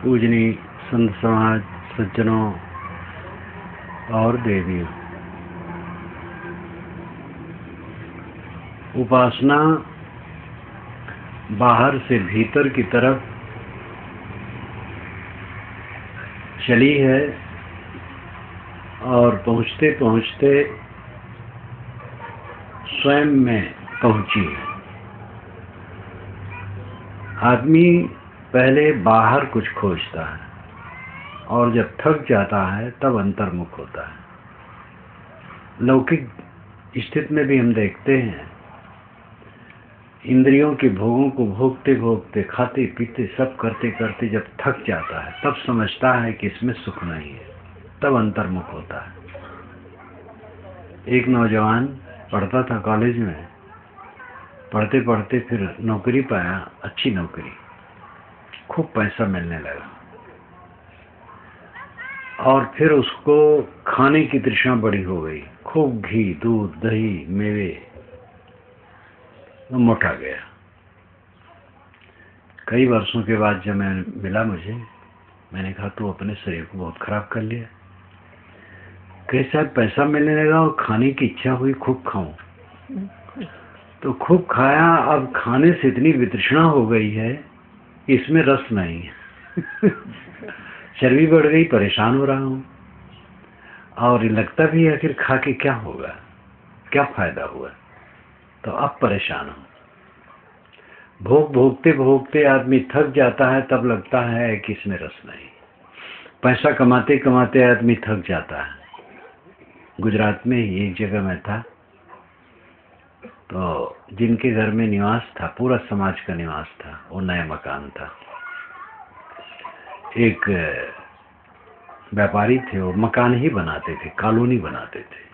पूजनीय संत समाज, सज्जनों और देवियों, उपासना बाहर से भीतर की तरफ चली है और पहुँचते पहुँचते स्वयं में पहुँची है। आदमी पहले बाहर कुछ खोजता है और जब थक जाता है तब अंतर्मुख होता है। लौकिक स्थिति में भी हम देखते हैं, इंद्रियों के भोगों को भोगते भोगते, खाते पीते सब करते करते जब थक जाता है तब समझता है कि इसमें सुख नहीं है, तब अंतर्मुख होता है। एक नौजवान पढ़ता था कॉलेज में, पढ़ते पढ़ते फिर नौकरी पाया, अच्छी नौकरी, खूब पैसा मिलने लगा और फिर उसको खाने की तृष्णा बड़ी हो गई, खूब घी, दूध, दही, मेवे, वो मोटा गया। कई वर्षों के बाद जब मैं मिला मुझे, मैंने कहा तू अपने शरीर को बहुत खराब कर लिया। कैसा पैसा मिलने लगा और खाने की इच्छा हुई, खूब खाऊं, तो खूब खाया। अब खाने से इतनी वितृष्णा हो गई है, इसमें रस नहीं है। चर्बी बढ़ गई, परेशान हो रहा हूँ और लगता भी है आखिर खा के क्या होगा, क्या फायदा हुआ, तो अब परेशान हूँ। भोग भोगते भोगते आदमी थक जाता है, तब लगता है कि इसमें रस नहीं। पैसा कमाते कमाते आदमी थक जाता है। गुजरात में ही एक जगह में था, तो जिनके घर में निवास था, पूरा समाज का निवास था, वो नया मकान था। एक व्यापारी थे, वो मकान ही बनाते थे, कॉलोनी बनाते थे।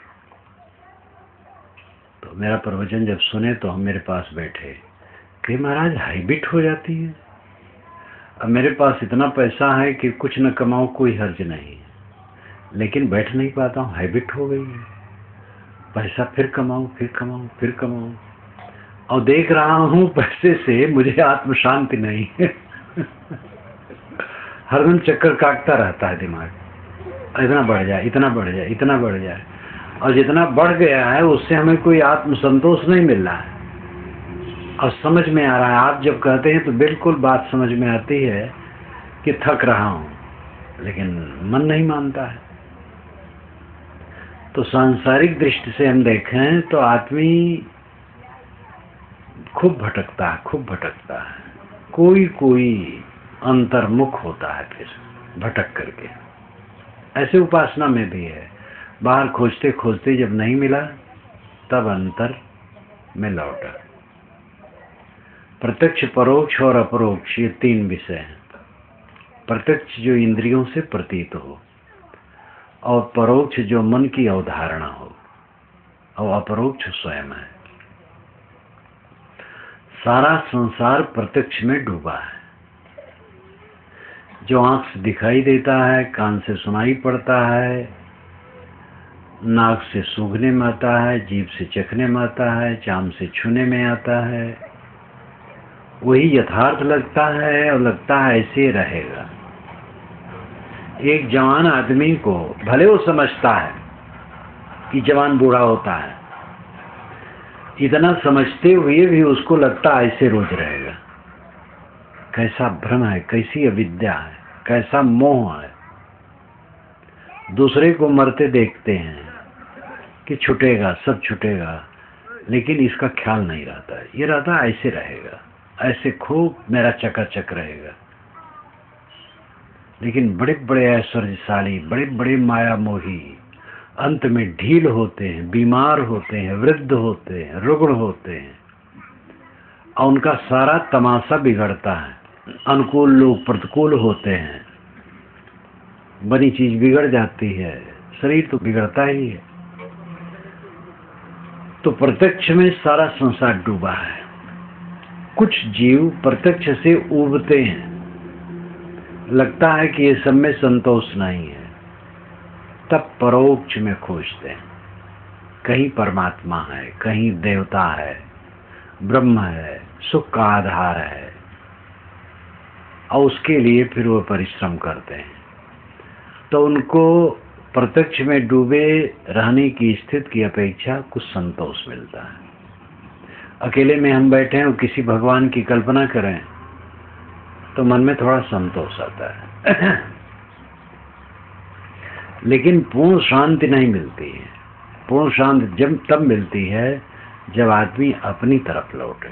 तो मेरा प्रवचन जब सुने तो हम मेरे पास बैठे कि महाराज हाइबिट हो जाती है। अब मेरे पास इतना पैसा है कि कुछ न कमाऊं कोई हर्ज नहीं, लेकिन बैठ नहीं पाता हूँ, हाइबिट हो गई है। पैसा फिर कमाऊं, फिर कमाऊं, फिर कमाऊं, और देख रहा हूं पैसे से मुझे आत्म शांति नहीं है। हरदम चक्कर काटता रहता है दिमाग, इतना बढ़ जाए, इतना बढ़ जाए, इतना बढ़ जाए, और जितना बढ़ गया है उससे हमें कोई आत्म संतोष नहीं मिल रहा है। और समझ में आ रहा है, आप जब कहते हैं तो बिल्कुल बात समझ में आती है कि थक रहा हूं, लेकिन मन नहीं मानता है। तो सांसारिक दृष्टि से हम देखें तो आदमी खूब भटकता है, खूब भटकता है। कोई कोई अंतर्मुख होता है फिर भटक करके। ऐसे उपासना में भी है, बाहर खोजते खोजते जब नहीं मिला तब अंतर में लौटा। प्रत्यक्ष, परोक्ष और अपरोक्ष, ये तीन विषय हैं। प्रत्यक्ष जो इंद्रियों से प्रतीत हो, और परोक्ष जो मन की अवधारणा हो, और अपरोक्ष स्वयं है। सारा संसार प्रत्यक्ष में डूबा है। जो आंख से दिखाई देता है, कान से सुनाई पड़ता है, नाक से सूंघने में आता है, जीभ से चखने में आता है, चाम से छूने में आता है, वही यथार्थ लगता है और लगता है ऐसे रहेगा। एक जवान आदमी को भले वो समझता है कि जवान बूढ़ा होता है, इतना समझते हुए भी उसको लगता है ऐसे रोज रहेगा। कैसा भ्रम है, कैसी अविद्या है, कैसा मोह है। दूसरे को मरते देखते हैं कि छूटेगा, सब छूटेगा, लेकिन इसका ख्याल नहीं रहता है। ये रहता है ऐसे रहेगा, ऐसे खूब मेरा चकाचक रहेगा। लेकिन बड़े बड़े ऐश्वर्यशाली, बड़े बड़े माया मोही अंत में ढील होते हैं, बीमार होते हैं, वृद्ध होते हैं, रुग्ण होते हैं, और उनका सारा तमाशा बिगड़ता है। अनुकूल लोग प्रतिकूल होते हैं, बनी चीज बिगड़ जाती है, शरीर तो बिगड़ता ही है। तो प्रत्यक्ष में सारा संसार डूबा है। कुछ जीव प्रत्यक्ष से उबते हैं, लगता है कि ये सब में संतोष नहीं है, तब परोक्ष में खोजते हैं। कहीं परमात्मा है, कहीं देवता है, ब्रह्म है, सुख का आधार है। और उसके लिए फिर वो परिश्रम करते हैं। तो उनको प्रत्यक्ष में डूबे रहने की स्थिति की अपेक्षा कुछ संतोष मिलता है। अकेले में हम बैठे हैं और किसी भगवान की कल्पना करें तो मन में थोड़ा संतोष आता है लेकिन पूर्ण शांति नहीं मिलती है। पूर्ण शांति तब मिलती है जब आदमी अपनी तरफ लौटे।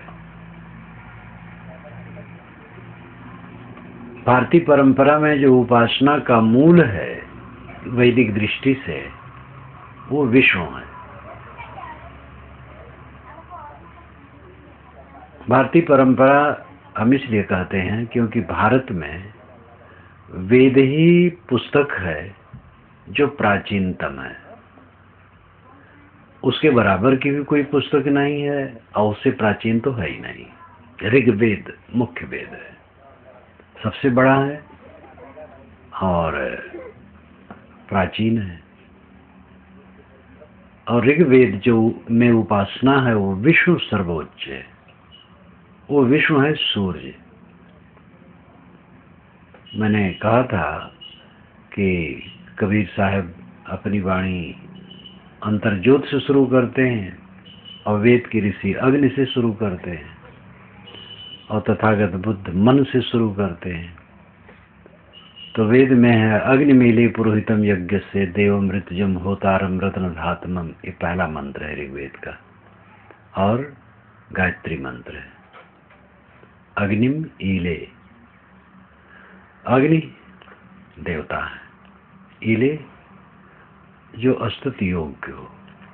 भारतीय परंपरा में जो उपासना का मूल है वैदिक दृष्टि से, वो विष्णु है। भारतीय परंपरा हम इसलिए कहते हैं क्योंकि भारत में वेद ही पुस्तक है जो प्राचीनतम है। उसके बराबर की भी कोई पुस्तक नहीं है और उससे प्राचीन तो है ही नहीं। ऋग्वेद मुख्य वेद है, सबसे बड़ा है और प्राचीन है। और ऋग्वेद जो में उपासना है वो विष्णु सर्वोच्च है। वो विष्णु है सूर्य। मैंने कहा था कि कबीर साहब अपनी वाणी अंतर्ज्योत से शुरू करते हैं और वेद की ऋषि अग्नि से शुरू करते हैं और तथागत बुद्ध मन से शुरू करते हैं। तो वेद में है अग्निमीले पुरोहितम यज्ञ से देवमृतजम होतारम रत्न धातमम, ये पहला मंत्र है ऋग्वेद का। और गायत्री मंत्र है अग्निम ईले। अग्नि देवता है, ईले जो अस्तुति योग्य हो।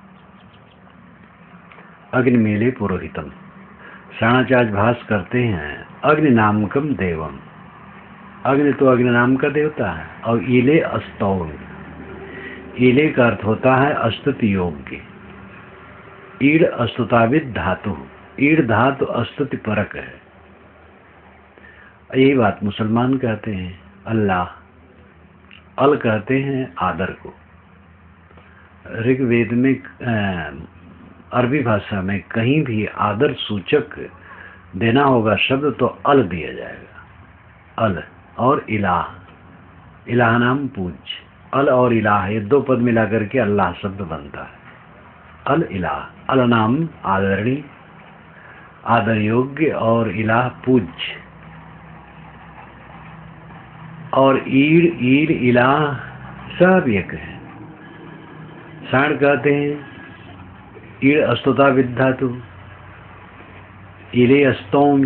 अग्निमीले पुरोहितम, शाणाचार्य भास करते हैं अग्नि नामकम देवम। अग्नि तो अग्नि नाम का देवता है। और ईले अस्तौल, ईले का अर्थ होता है अस्तुति योग्य। ईड़ अस्तुताविद धातु, ईड़ धातु अस्तुति परक है। यही बात मुसलमान कहते हैं अल्लाह। अल कहते हैं आदर को। ऋग्वेद में अरबी भाषा में कहीं भी आदर सूचक देना होगा शब्द तो अल दिया जाएगा। अल और इलाह, इलाह नाम पूज्य। अल और इलाह ये दो पद मिलाकर के अल्लाह शब्द बनता है। अल इलाह, अल नाम आदरणीय, आदर योग्य, और इलाह पूज्य। और ईड़, ईड़, इलाह सब एक है। साण कहते हैं ईड़ अस्तुता विधातु, ईले अस्तौम।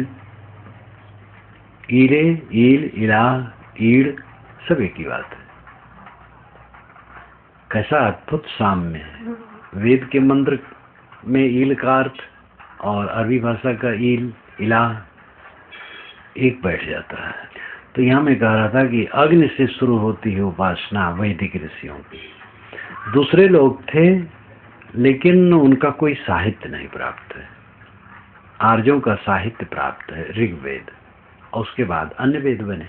ईले, ईल, इलाह, ईड़ सब एक ही बात है। कैसा अद्भुत साम्य है। वेद के मंत्र में ईल का अर्थ और अरबी भाषा का ईल, इलाह एक बैठ जाता है। तो यहाँ मैं कह रहा था कि अग्नि से शुरू होती है उपासना वैदिक ऋषियों की। दूसरे लोग थे लेकिन उनका कोई साहित्य नहीं प्राप्त है। आर्यों का साहित्य प्राप्त है ऋग्वेद, और उसके बाद अन्य वेद बने।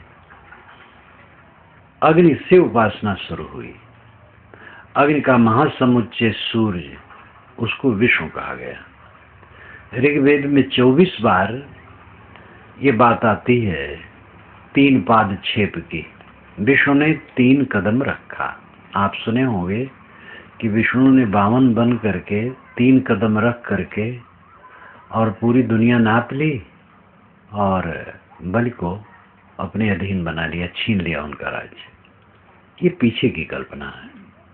अग्नि से उपासना शुरू हुई। अग्नि का महासमुच्चय सूर्य, उसको विष्णु कहा गया। ऋग्वेद में 24 बार ये बात आती है 3 पाद छेप की। विष्णु ने 3 कदम रखा। आप सुने होंगे कि विष्णु ने 52 बन करके 3 कदम रख करके और पूरी दुनिया नाप ली और बलि को अपने अधीन बना लिया, छीन लिया उनका राज्य। ये पीछे की कल्पना है।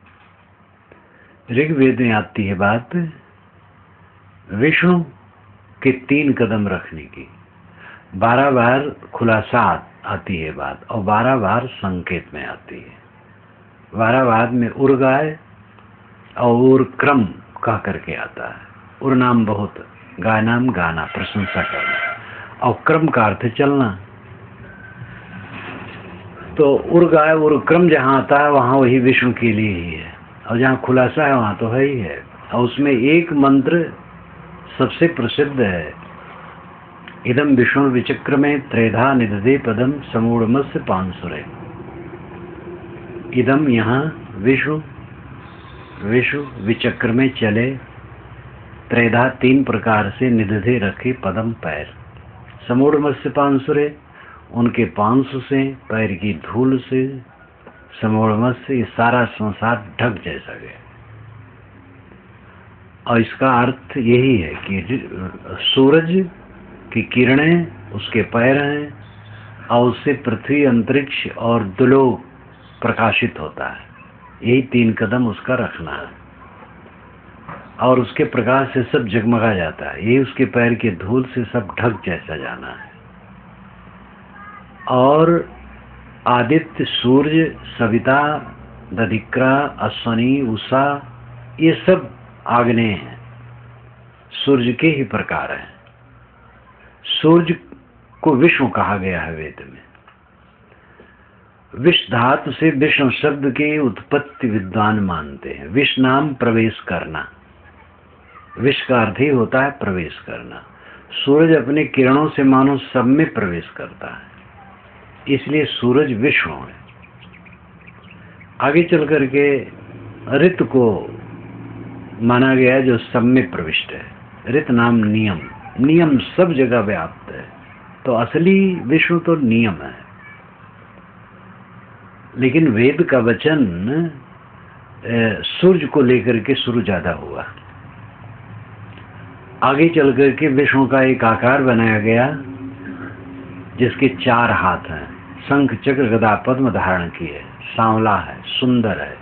ऋग्वेद में आती है बात विष्णु के 3 कदम रखने की। 12 बार खुलासा आती है बात और 12 बार संकेत में आती है। 12 बार में उर गाय और क्रम कह करके आता है। उर नाम बहुत, गाय नाम गाना, प्रशंसा करना, और क्रम का अर्थ चलना। तो उर गाय और क्रम जहाँ आता है वहाँ वही विष्णु के लिए ही है, और जहाँ खुलासा है वहाँ तो है ही है। और उसमें एक मंत्र सबसे प्रसिद्ध है, इदम विष्णु विचक्रमे त्रेधा निदधे पदम समूढ़मस्य पांसुरे। इदम यहाँ विष्णु, विष्णु विचक्र में चले, त्रेधा 3 प्रकार से निदधे रखे पदम पैर, समूढ़मस्य पांसुरे उनके पांसु से, पैर की धूल से, समोड़मत से ये सारा संसार ढक जैसा गया। और इसका अर्थ यही है कि सूरज की किरणें उसके पैर हैं और उससे पृथ्वी, अंतरिक्ष और दुलोक प्रकाशित होता है। यही 3 कदम उसका रखना है और उसके प्रकाश से सब जगमगा जाता है। यही उसके पैर की धूल से सब ढक जैसा जाना है। और आदित्य, सूर्य, सविता, दधिक्रा, अश्वनी, उषा ये सब आग्नेय हैं, सूर्य के ही प्रकार हैं। सूर्य को विष्णु कहा गया है वेद में। विष धातु से विष्णु शब्द की उत्पत्ति विद्वान मानते हैं। विष नाम प्रवेश करना, विष का अर्थ ही होता है प्रवेश करना। सूरज अपने किरणों से मानो सब में प्रवेश करता है, इसलिए सूरज विष्णु है। आगे चल करके ऋत को माना गया जो सब में प्रविष्ट है। ऋत नाम नियम, नियम सब जगह व्याप्त है। तो असली विष्णु तो नियम है, लेकिन वेद का वचन सूर्य को लेकर के शुरू ज्यादा हुआ। आगे चल करके विष्णु का एक आकार बनाया गया जिसके 4 हाथ हैं, शंख चक्र गदा पद्म धारण किए, सांवला है, सुंदर है,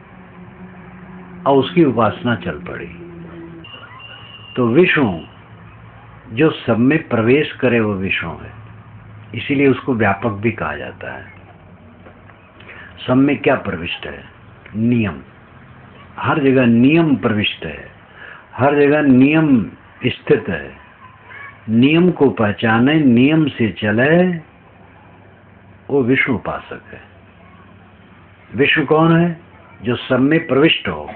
और उसकी उपासना चल पड़ी। तो विष्णु जो सब में प्रवेश करे वो विष्णु है, इसीलिए उसको व्यापक भी कहा जाता है। सब में क्या प्रविष्ट है? नियम। हर जगह नियम प्रविष्ट है, हर जगह नियम स्थित है। नियम को पहचाने, नियम से चले, वो विष्णु उपासक है। विष्णु कौन है? जो सब में प्रविष्ट हो।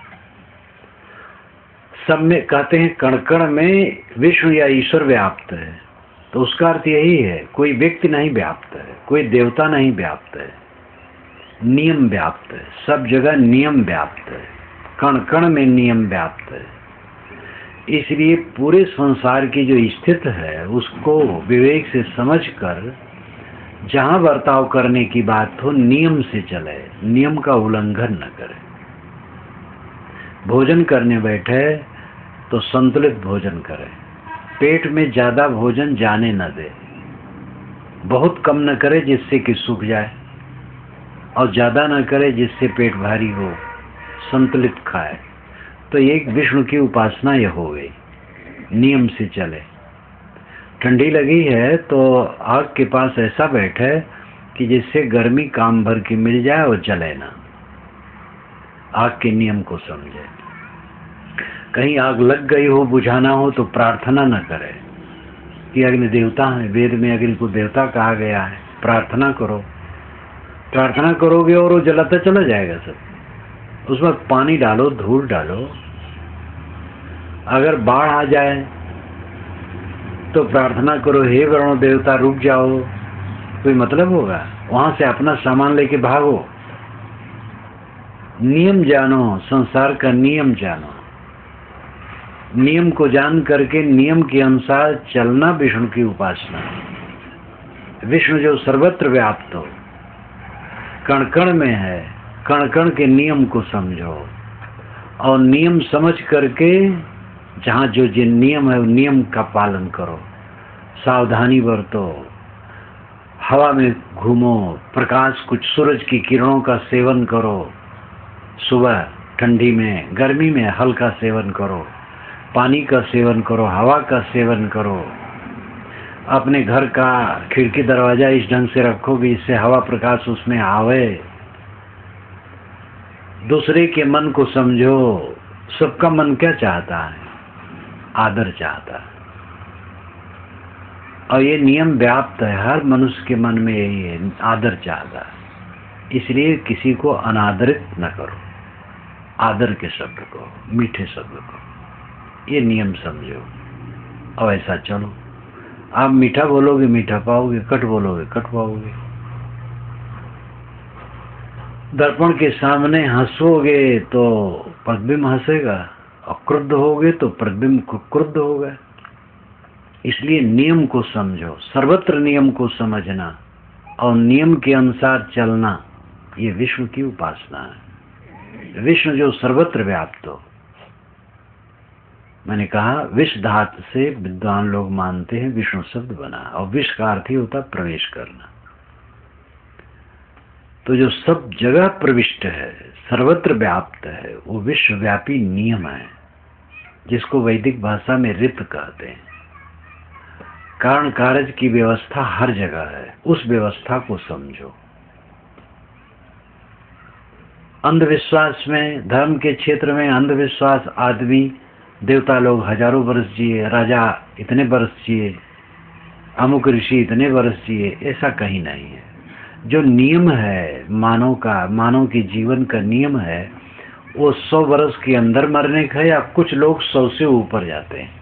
सब में कहते हैं कण कण में विष्णु या ईश्वर व्याप्त है। तो उसका अर्थ यही है, कोई व्यक्ति नहीं व्याप्त है, कोई देवता नहीं व्याप्त है, नियम व्याप्त है। सब जगह नियम व्याप्त है, कण कण में नियम व्याप्त है। इसलिए पूरे संसार की जो स्थिति है उसको विवेक से समझकर जहां बर्ताव करने की बात हो नियम से चले, नियम का उल्लंघन न करे। भोजन करने बैठे तो संतुलित भोजन करे, पेट में ज्यादा भोजन जाने न दे, बहुत कम न करे जिससे कि सूख जाए, और ज्यादा न करे जिससे पेट भारी हो, संतुलित खाए। तो एक विष्णु की उपासना यह हो गई, नियम से चले। ठंडी लगी है तो आग के पास ऐसा बैठे कि जिससे गर्मी काम भर की मिल जाए और जले ना, आग के नियम को समझे। कहीं आग लग गई हो, बुझाना हो तो प्रार्थना न करे कि अग्नि देवता है, वेद में अग्नि को देवता कहा गया है, प्रार्थना करो। प्रार्थना करोगे और वो जलाता चला जाएगा सब। उसमें पानी डालो, धूल डालो। अगर बाढ़ आ जाए तो प्रार्थना करो, हे वरुण देवता रुक जाओ, कोई मतलब होगा? वहां से अपना सामान लेके भागो। नियम जानो, संसार का नियम जानो। नियम को जान करके नियम के अनुसार चलना विष्णु की उपासना। विष्णु जो सर्वत्र व्याप्त हो, कण कण में है, कण कण के नियम को समझो और नियम समझ करके जहाँ जो नियम है वो नियम का पालन करो, सावधानी बरतो, हवा में घूमो, प्रकाश कुछ सूरज की किरणों का सेवन करो, सुबह ठंडी में, गर्मी में हल्का सेवन करो, पानी का सेवन करो, हवा का सेवन करो। अपने घर का खिड़की दरवाजा इस ढंग से रखोगे इससे हवा प्रकाश उसमें आवे। दूसरे के मन को समझो। सबका मन क्या चाहता है? आदर चाहता है, और ये नियम व्याप्त है, हर मनुष्य के मन में यही है, आदर चाहता है। इसलिए किसी को अनादरित न करो, आदर के शब्द को, मीठे शब्द को, ये नियम समझो और ऐसा चलो। आप मीठा बोलोगे मीठा पाओगे, कट बोलोगे कट पाओगे। दर्पण के सामने हंसोगे तो प्रतिबिंब हंसेगा, और क्रुद्ध होगे तो प्रतिबिंब क्रुद्ध होगा। इसलिए नियम को समझो, सर्वत्र नियम को समझना और नियम के अनुसार चलना, ये विष्णु की उपासना है। विष्णु जो सर्वत्र व्याप्त हो। मैंने कहा विष धातु से विद्वान लोग मानते हैं विष्णु शब्द बना, और विष का अर्थ ही होता प्रवेश करना। तो जो सब जगह प्रविष्ट है, सर्वत्र व्याप्त है, वो विश्वव्यापी नियम है, जिसको वैदिक भाषा में ऋत कहते हैं। कारण कार्य की व्यवस्था हर जगह है, उस व्यवस्था को समझो। अंधविश्वास में, धर्म के क्षेत्र में अंधविश्वास, आदमी देवता लोग हजारों वर्ष जिए, राजा इतने वर्ष जिए, अमुक ऋषि इतने वर्ष जिए, ऐसा कहीं नहीं है। जो नियम है मानव का, मानव के जीवन का नियम है, वो 100 वर्ष के अंदर मरने का है, या कुछ लोग 100 से ऊपर जाते हैं।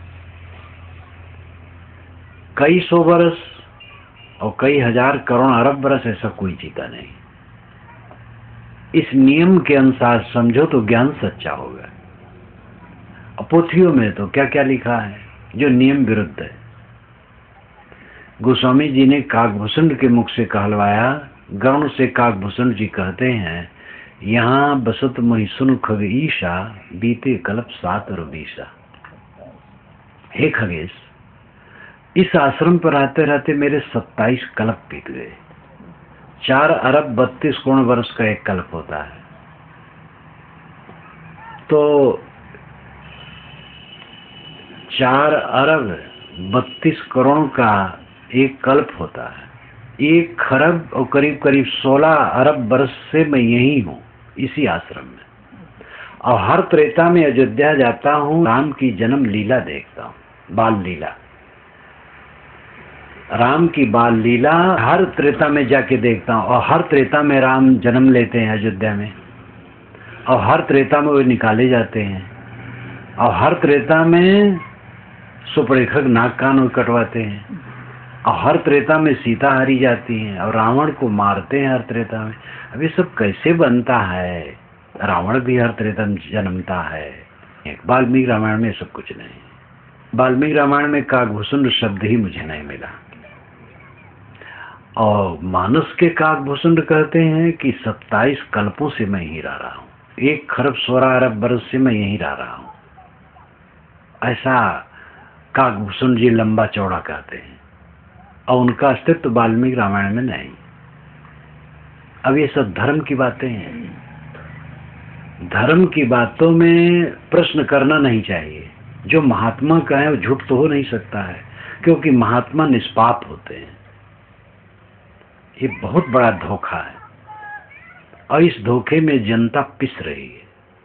कई 100 वर्ष और कई हजार करोड़ अरब वर्ष ऐसा कोई जीता नहीं। इस नियम के अनुसार समझो तो ज्ञान सच्चा होगा। पोथियों में तो क्या क्या लिखा है जो नियम विरुद्ध है। गोस्वामी जी ने काकभूषण के मुख से कहलवाया। गौण से काकभूषण जी कहते हैं, यहाँ बसत मोहि सुन खग ईशा, बीते कल्प 7 और 20। हे खगेश, इस आश्रम पर रहते रहते मेरे 27 कल्प बीत गए। 4 अरब 32 करोड़ वर्ष का एक कल्प होता है। तो 4 अरब 32 करोड़ का एक कल्प होता है। 1 खरब और करीब करीब 16 अरब वर्ष से मैं यही हूँ, इसी आश्रम में। और हर त्रेता में अयोध्या जाता हूँ, राम की जन्म लीला देखता हूँ, बाल लीला। राम की बाल लीला हर त्रेता में जाके देखता हूँ, और हर त्रेता में राम जन्म लेते हैं अयोध्या में, और हर त्रेता में वे निकाले जाते हैं, और हर त्रेता में सुपरेखक नाक कान कटवाते हैं, और हर त्रेता में सीता हरी जाती हैं, और रावण को मारते हैं हर त्रेता में। अब ये सब कैसे बनता है? रावण भी हर त्रेता में जन्मता है। वाल्मीकि रामायण में सब कुछ नहीं। वाल्मीकि रामायण में काकभूषण शब्द ही मुझे नहीं मिला। और मानस के काकभूषण कहते हैं कि 27 कल्पों से मैं यहीं रह रहा हूँ, 1 खरब 16 अरब वर्ष से मैं यहीं रह रहा हूँ। ऐसा काकभूषण जी लंबा चौड़ा कहते हैं, और उनका अस्तित्व वाल्मीकि रामायण में नहीं। अब ये सब धर्म की बातें हैं। धर्म की बातों में प्रश्न करना नहीं चाहिए। जो महात्मा का है वो झूठ तो हो नहीं सकता है, क्योंकि महात्मा निष्पाप होते हैं। ये बहुत बड़ा धोखा है, और इस धोखे में जनता पिस रही है।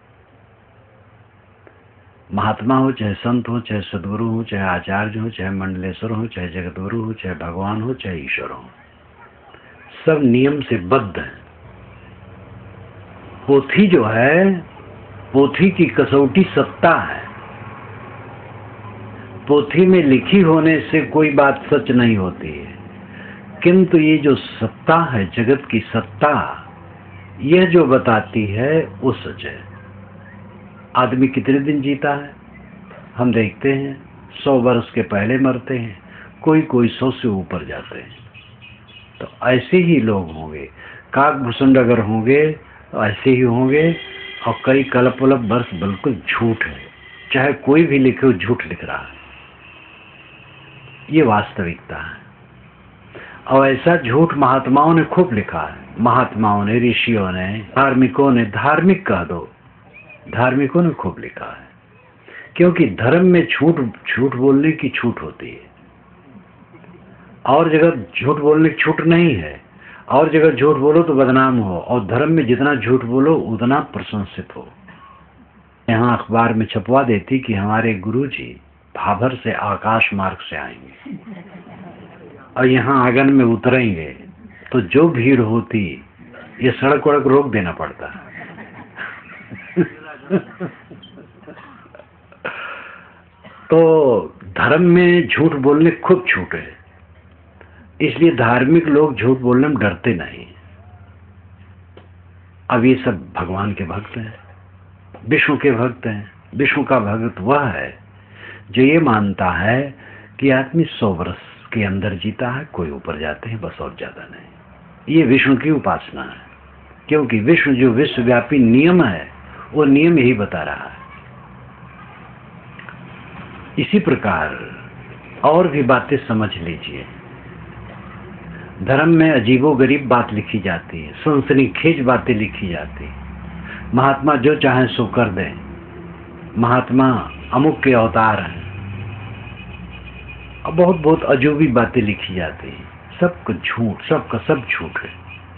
महात्मा हो, चाहे संत हो, चाहे सदगुरु हो, चाहे आचार्य हो, चाहे मंडलेश्वर हो, चाहे जगतगुरु हो, चाहे भगवान हो, चाहे ईश्वर हो, सब नियम से बद्ध हैं। पोथी जो है, पोथी की कसौटी सत्ता है। पोथी में लिखी होने से कोई बात सच नहीं होती है, किंतु ये जो सत्ता है, जगत की सत्ता, यह जो बताती है वो सच है। आदमी कितने दिन जीता है हम देखते हैं। 100 वर्ष के पहले मरते हैं, कोई 100 से ऊपर जाते हैं। तो ऐसे ही लोग होंगे। काकभूषण अगर होंगे तो ऐसे ही होंगे। और कई कल्प वर्ष बिल्कुल झूठ है, चाहे कोई भी लिखे, झूठ लिख रहा है। ये वास्तविकता है। और ऐसा झूठ महात्माओं ने खूब लिखा है। महात्माओं ने, ऋषियों ने, धार्मिकों ने, धार्मिक कह दो, धार्मिकों ने खूब लिखा है। क्योंकि धर्म में झूठ बोलने की छूट होती है। और जगह झूठ बोलने की छूट नहीं है। और जगह झूठ बोलो तो बदनाम हो, और धर्म में जितना झूठ बोलो उतना प्रशंसित हो। यहाँ अखबार में छपवा देती कि हमारे गुरुजी भाभर से आकाश मार्ग से आएंगे और यहाँ आंगन में उतरेंगे, तो जो भीड़ होती, ये सड़क वड़क रोक देना पड़ता। तो धर्म में झूठ बोलने खूब छूट है, इसलिए धार्मिक लोग झूठ बोलने में डरते नहीं। अब ये सब भगवान के भक्त हैं, विष्णु के भक्त हैं। विष्णु का भक्त वह है जो ये मानता है कि कि आदमी 100 वर्ष के अंदर जीता है, कोई ऊपर जाते हैं बस, और ज्यादा नहीं। ये विष्णु की उपासना है, क्योंकि विष्णु जो विश्वव्यापी नियम है वो नियम यही बता रहा है। इसी प्रकार और भी बातें समझ लीजिए। धर्म में अजीबोगरीब बात लिखी जाती है, सनसनीखेज बातें लिखी जाती है। महात्मा जो चाहे सो कर दें, महात्मा अमुक के अवतार हैं, और बहुत बहुत अजूबी बातें लिखी जाती हैं। सब कुछ झूठ, सबका सब झूठ है।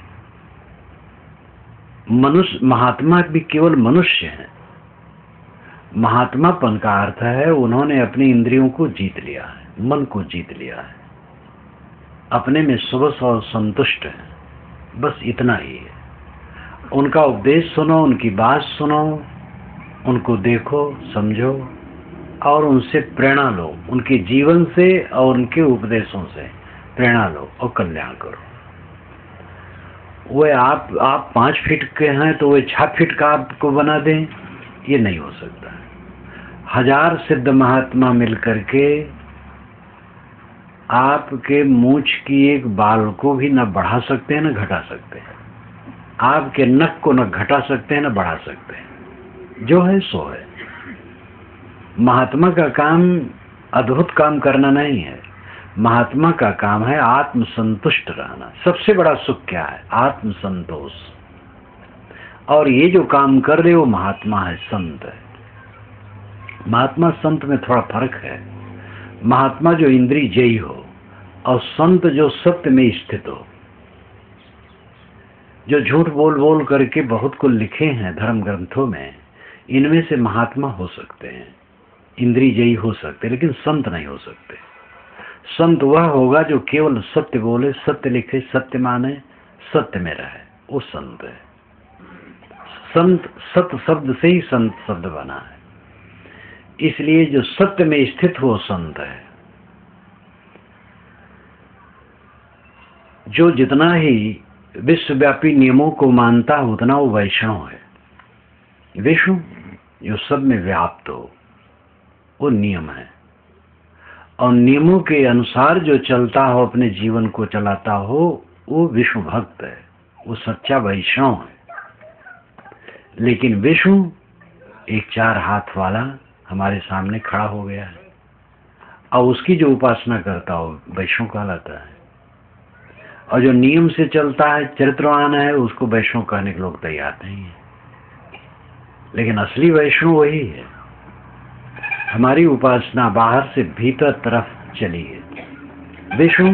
मनुष्य, महात्मा भी केवल मनुष्य हैं। महात्मापन का अर्थ है उन्होंने अपनी इंद्रियों को जीत लिया है, मन को जीत लिया है, अपने में स्वस और संतुष्ट है, बस इतना ही है। उनका उपदेश सुनो, उनकी बात सुनो, उनको देखो, समझो और उनसे प्रेरणा लो, उनके जीवन से और उनके उपदेशों से प्रेरणा लो और कल्याण करो। वो आप 5 फीट के हैं तो वे 6 फीट का आपको बना दें, ये नहीं हो सकता। 1000 सिद्ध महात्मा मिलकर के आपके मूंछ की एक बाल को भी न बढ़ा सकते हैं न घटा सकते हैं, आपके नख को न घटा सकते हैं न बढ़ा सकते हैं। जो है सो है। महात्मा का काम अद्भुत काम करना नहीं है, महात्मा का काम है आत्मसंतुष्ट रहना। सबसे बड़ा सुख क्या है? आत्मसंतोष। और ये जो काम कर रहे हो महात्मा है, संत है। महात्मा संत में थोड़ा फर्क है। महात्मा जो इंद्रिय जयी हो और संत जो सत्य में स्थित हो। जो झूठ बोल बोल करके बहुत को लिखे हैं धर्म ग्रंथों में, इनमें से महात्मा हो सकते हैं, इंद्रिय जयी हो सकते हैं, लेकिन संत नहीं हो सकते। संत वह होगा जो केवल सत्य बोले, सत्य लिखे, सत्य माने, सत्य में रहे, वो संत है। संत, सत्य शब्द से ही संत शब्द बना है, इसलिए जो सत्य में स्थित हो संत है। जो जितना ही विश्वव्यापी नियमों को मानता है उतना वो वैष्णव है। विष्णु जो सब में व्याप्त हो वो नियम है, और नियमों के अनुसार जो चलता हो, अपने जीवन को चलाता हो, वो विष्णु भक्त है, वो सच्चा वैष्णव है। लेकिन विष्णु एक 4 हाथ वाला हमारे सामने खड़ा हो गया है, और उसकी जो उपासना करता हो वैष्णव कहलाता है। और जो नियम से चलता है, चरित्रवान है, उसको वैष्णव कहने के लोग तैयार नहीं है। लेकिन असली वैष्णव वही है। हमारी उपासना बाहर से भीतर तरफ चली है। विष्णु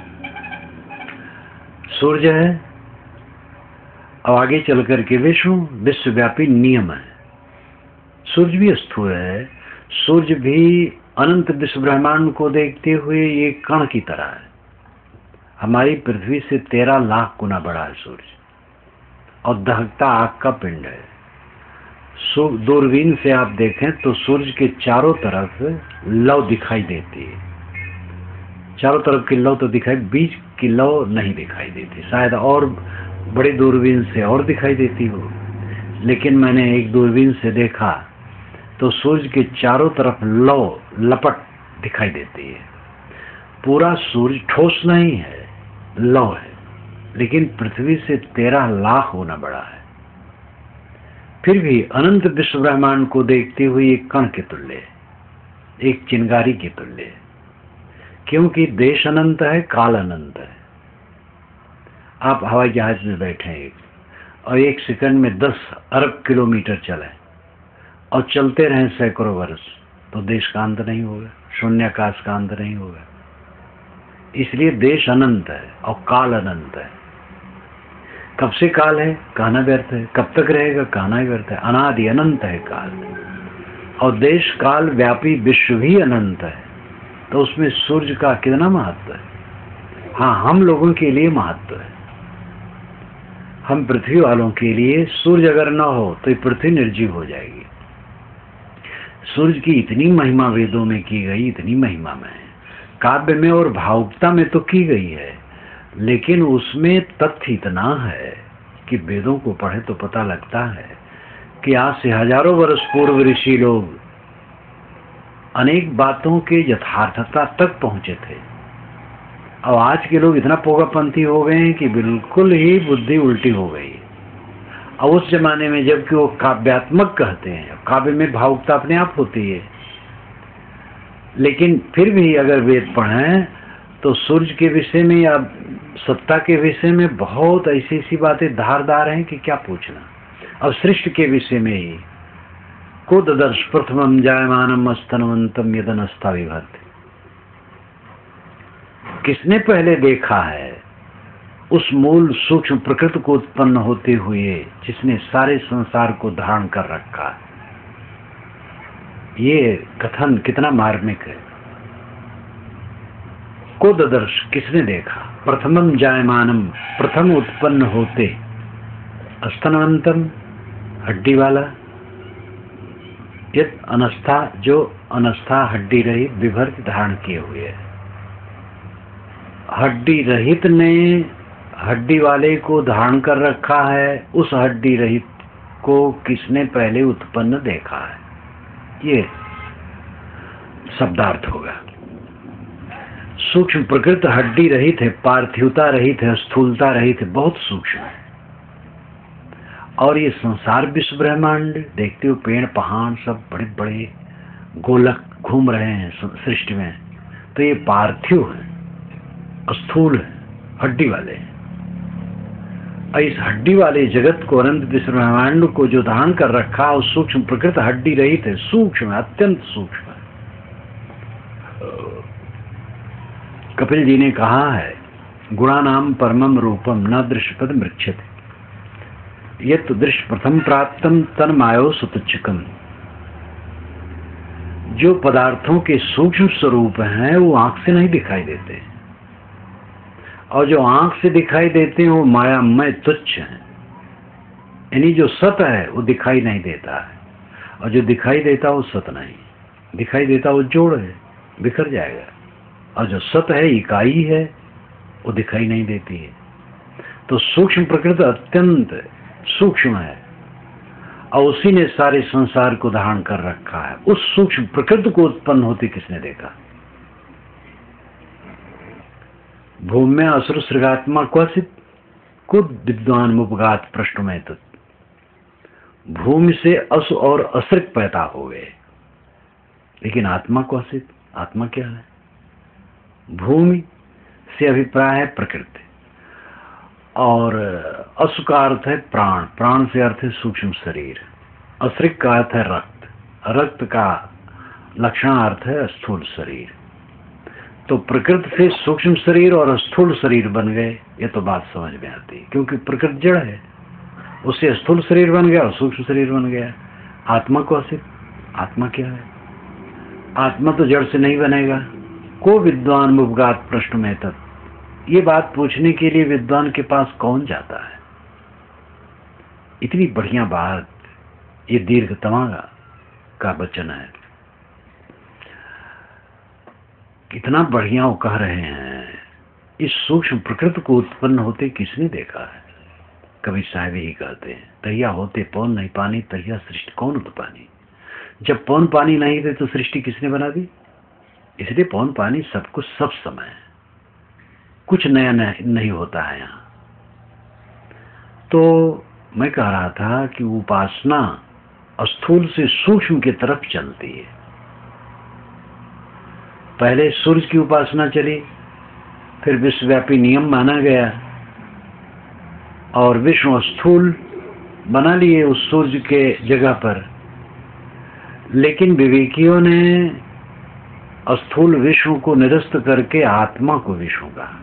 सूर्य है, और आगे चल करके विष्णु विश्वव्यापी नियम है। सूर्य भी स्थूल है, सूर्य भी अनंत विश्व ब्रह्मांड को देखते हुए एक कण की तरह है। हमारी पृथ्वी से 13 लाख गुना बड़ा है सूर्य, और दहकता आग का पिंड है। दूरबीन से आप देखें तो सूर्य के चारों तरफ लौ दिखाई देती है। चारों तरफ की लौ तो दिखाई, बीच की लौ नहीं दिखाई देती। शायद और बड़ी दूरबीन से और दिखाई देती हो, लेकिन मैंने एक दूरबीन से देखा तो सूर्य के चारों तरफ लौ लपट दिखाई देती है। पूरा सूर्य ठोस नहीं है, लौ है, लेकिन पृथ्वी से 13 लाख गुना बड़ा है। फिर भी अनंत विश्व ब्रह्मांड को देखते हुए एक कण के तुल्य, एक चिंगारी के तुल्य, क्योंकि देश अनंत है, काल अनंत है। आप हवाई जहाज में बैठे हैं और 1 सेकंड में 10 अरब किलोमीटर चले और चलते रहें सैकड़ों वर्ष, तो देश का अंत नहीं होगा, शून्याकाश का अंत नहीं होगा। इसलिए देश अनंत है और काल अनंत है। कब से काल है कहना व्यर्थ है, कब तक रहेगा कहना ही व्यर्थ है। अनादि अनंत है काल, और देश काल व्यापी विश्व भी अनंत है। तो उसमें सूर्य का कितना महत्व है? हाँ, हम लोगों के लिए महत्व है। हम पृथ्वी वालों के लिए सूर्य अगर न हो तो ये पृथ्वी निर्जीव हो जाएगी। सूर्य की इतनी महिमा वेदों में की गई, इतनी महिमा में, काव्य में और भावुकता में तो की गई है, लेकिन उसमें तथ्य इतना है कि वेदों को पढ़े तो पता लगता है कि आज से हजारों वर्ष पूर्व ऋषि लोग अनेक बातों के यथार्थता तक पहुंचे थे। अब आज के लोग इतना पोगापंथी हो गए हैं कि बिल्कुल ही बुद्धि उल्टी हो गई। अब उस जमाने में जबकि वो काव्यात्मक कहते हैं, काव्य में भावुकता अपने आप होती है, लेकिन फिर भी अगर वेद पढ़ें तो सूर्य के विषय में या सत्ता के विषय में बहुत ऐसी ऐसी बातें धारदार हैं कि क्या पूछना। अब सृष्टि के विषय में ही को ददर्श प्रथमम जायमानम स्तनवंतम यदनस्ता विभर्ति, किसने पहले देखा है उस मूल सूक्ष्म प्रकृति को उत्पन्न होते हुए जिसने सारे संसार को धारण कर रखा है। ये कथन कितना मार्मिक है। को ददर्श, किसने देखा, प्रथमम जायमानम, प्रथम उत्पन्न होते, स्तनवंतम, हड्डी वाला, यत अनस्था, जो अनस्था हड्डी रहित विभर्त धारण किए हुए है। हड्डी रहित ने हड्डी वाले को धारण कर रखा है, उस हड्डी रहित को किसने पहले उत्पन्न देखा है। ये शब्दार्थ होगा। सूक्ष्म प्रकृति हड्डी रहित है, पार्थिवता रहित है, स्थूलता रहित है, बहुत सूक्ष्म है। और ये संसार विश्व ब्रह्मांड देखते हो, पेड़ पहाड़ सब बड़े बड़े गोलक घूम रहे हैं सृष्टि में, तो ये पार्थिव है, स्थूल है, हड्डी वाले हैं। इस हड्डी वाले जगत को, अनंत विश्व ब्रह्मांड को जो धारण कर रखा, उस सूक्ष्म प्रकृति हड्डी रहित है, सूक्ष्म है, अत्यंत सूक्ष्म है। कपिल जी ने कहा है, गुणानाम परमम रूपम न दृश्यपद मृक्षते, यत् दृश्य प्रथम प्राप्तम तन मायो सुतुच्छकम। जो पदार्थों के सूक्ष्म स्वरूप हैं वो आंख से नहीं दिखाई देते, और जो आंख से दिखाई देते हैं वो मायामय तुच्छ है। यानी जो सत है वो दिखाई नहीं देता है, और जो दिखाई देता वो सत नहीं दिखाई देता, वो जोड़ है, बिखर जाएगा। और जो सत है, इकाई है, वो दिखाई नहीं देती है। तो सूक्ष्म प्रकृति अत्यंत सूक्ष्म है, और उसी ने सारे संसार को धारण कर रखा है। उस सूक्ष्म प्रकृति को उत्पन्न होते किसने देखा। भूमि में असुर सृगात्मा क्वचित कुद विद्वान मुपगात प्रश्न में तत्। भूमि से असु और असृग पैदा हो गए, लेकिन आत्मा क्वचित, आत्मा क्या है। भूमि से अभिप्राय है प्रकृति, और असु का अर्थ है प्राण, प्राण से अर्थ है सूक्ष्म शरीर, असृग का अर्थ है रक्त, रक्त का लक्षणार्थ है स्थूल शरीर। तो प्रकृति से सूक्ष्म शरीर और स्थूल शरीर बन गए, ये तो बात समझ में आती है, क्योंकि प्रकृति जड़ है, उससे स्थूल शरीर बन गया और सूक्ष्म शरीर बन गया। आत्मा को असित, आत्मा क्या है। आत्मा तो जड़ से नहीं बनेगा। को विद्वान मुपगात प्रश्न में तत्, ये बात पूछने के लिए विद्वान के पास कौन जाता है। इतनी बढ़िया बात, ये दीर्घतमा का वचन है, कितना बढ़िया वो कह रहे हैं। इस सूक्ष्म प्रकृति को उत्पन्न होते किसने देखा है। कवि साहब ही कहते हैं, तहिया होते पौन नहीं पानी, तहिया सृष्टि कौन उत्पानी। जब पौन पानी नहीं थे तो सृष्टि किसने बना दी। इसलिए पौन पानी सब कुछ सब समय है, कुछ नया नहीं होता है यहाँ। तो मैं कह रहा था कि उपासना स्थूल से सूक्ष्म की तरफ चलती है। पहले सूर्य की उपासना चली, फिर विश्वव्यापी नियम माना गया, और विष्णु स्थूल बना लिए उस सूर्य के जगह पर। लेकिन विवेकियों ने स्थूल विष्णु को निरस्त करके आत्मा को विष्णु कहा।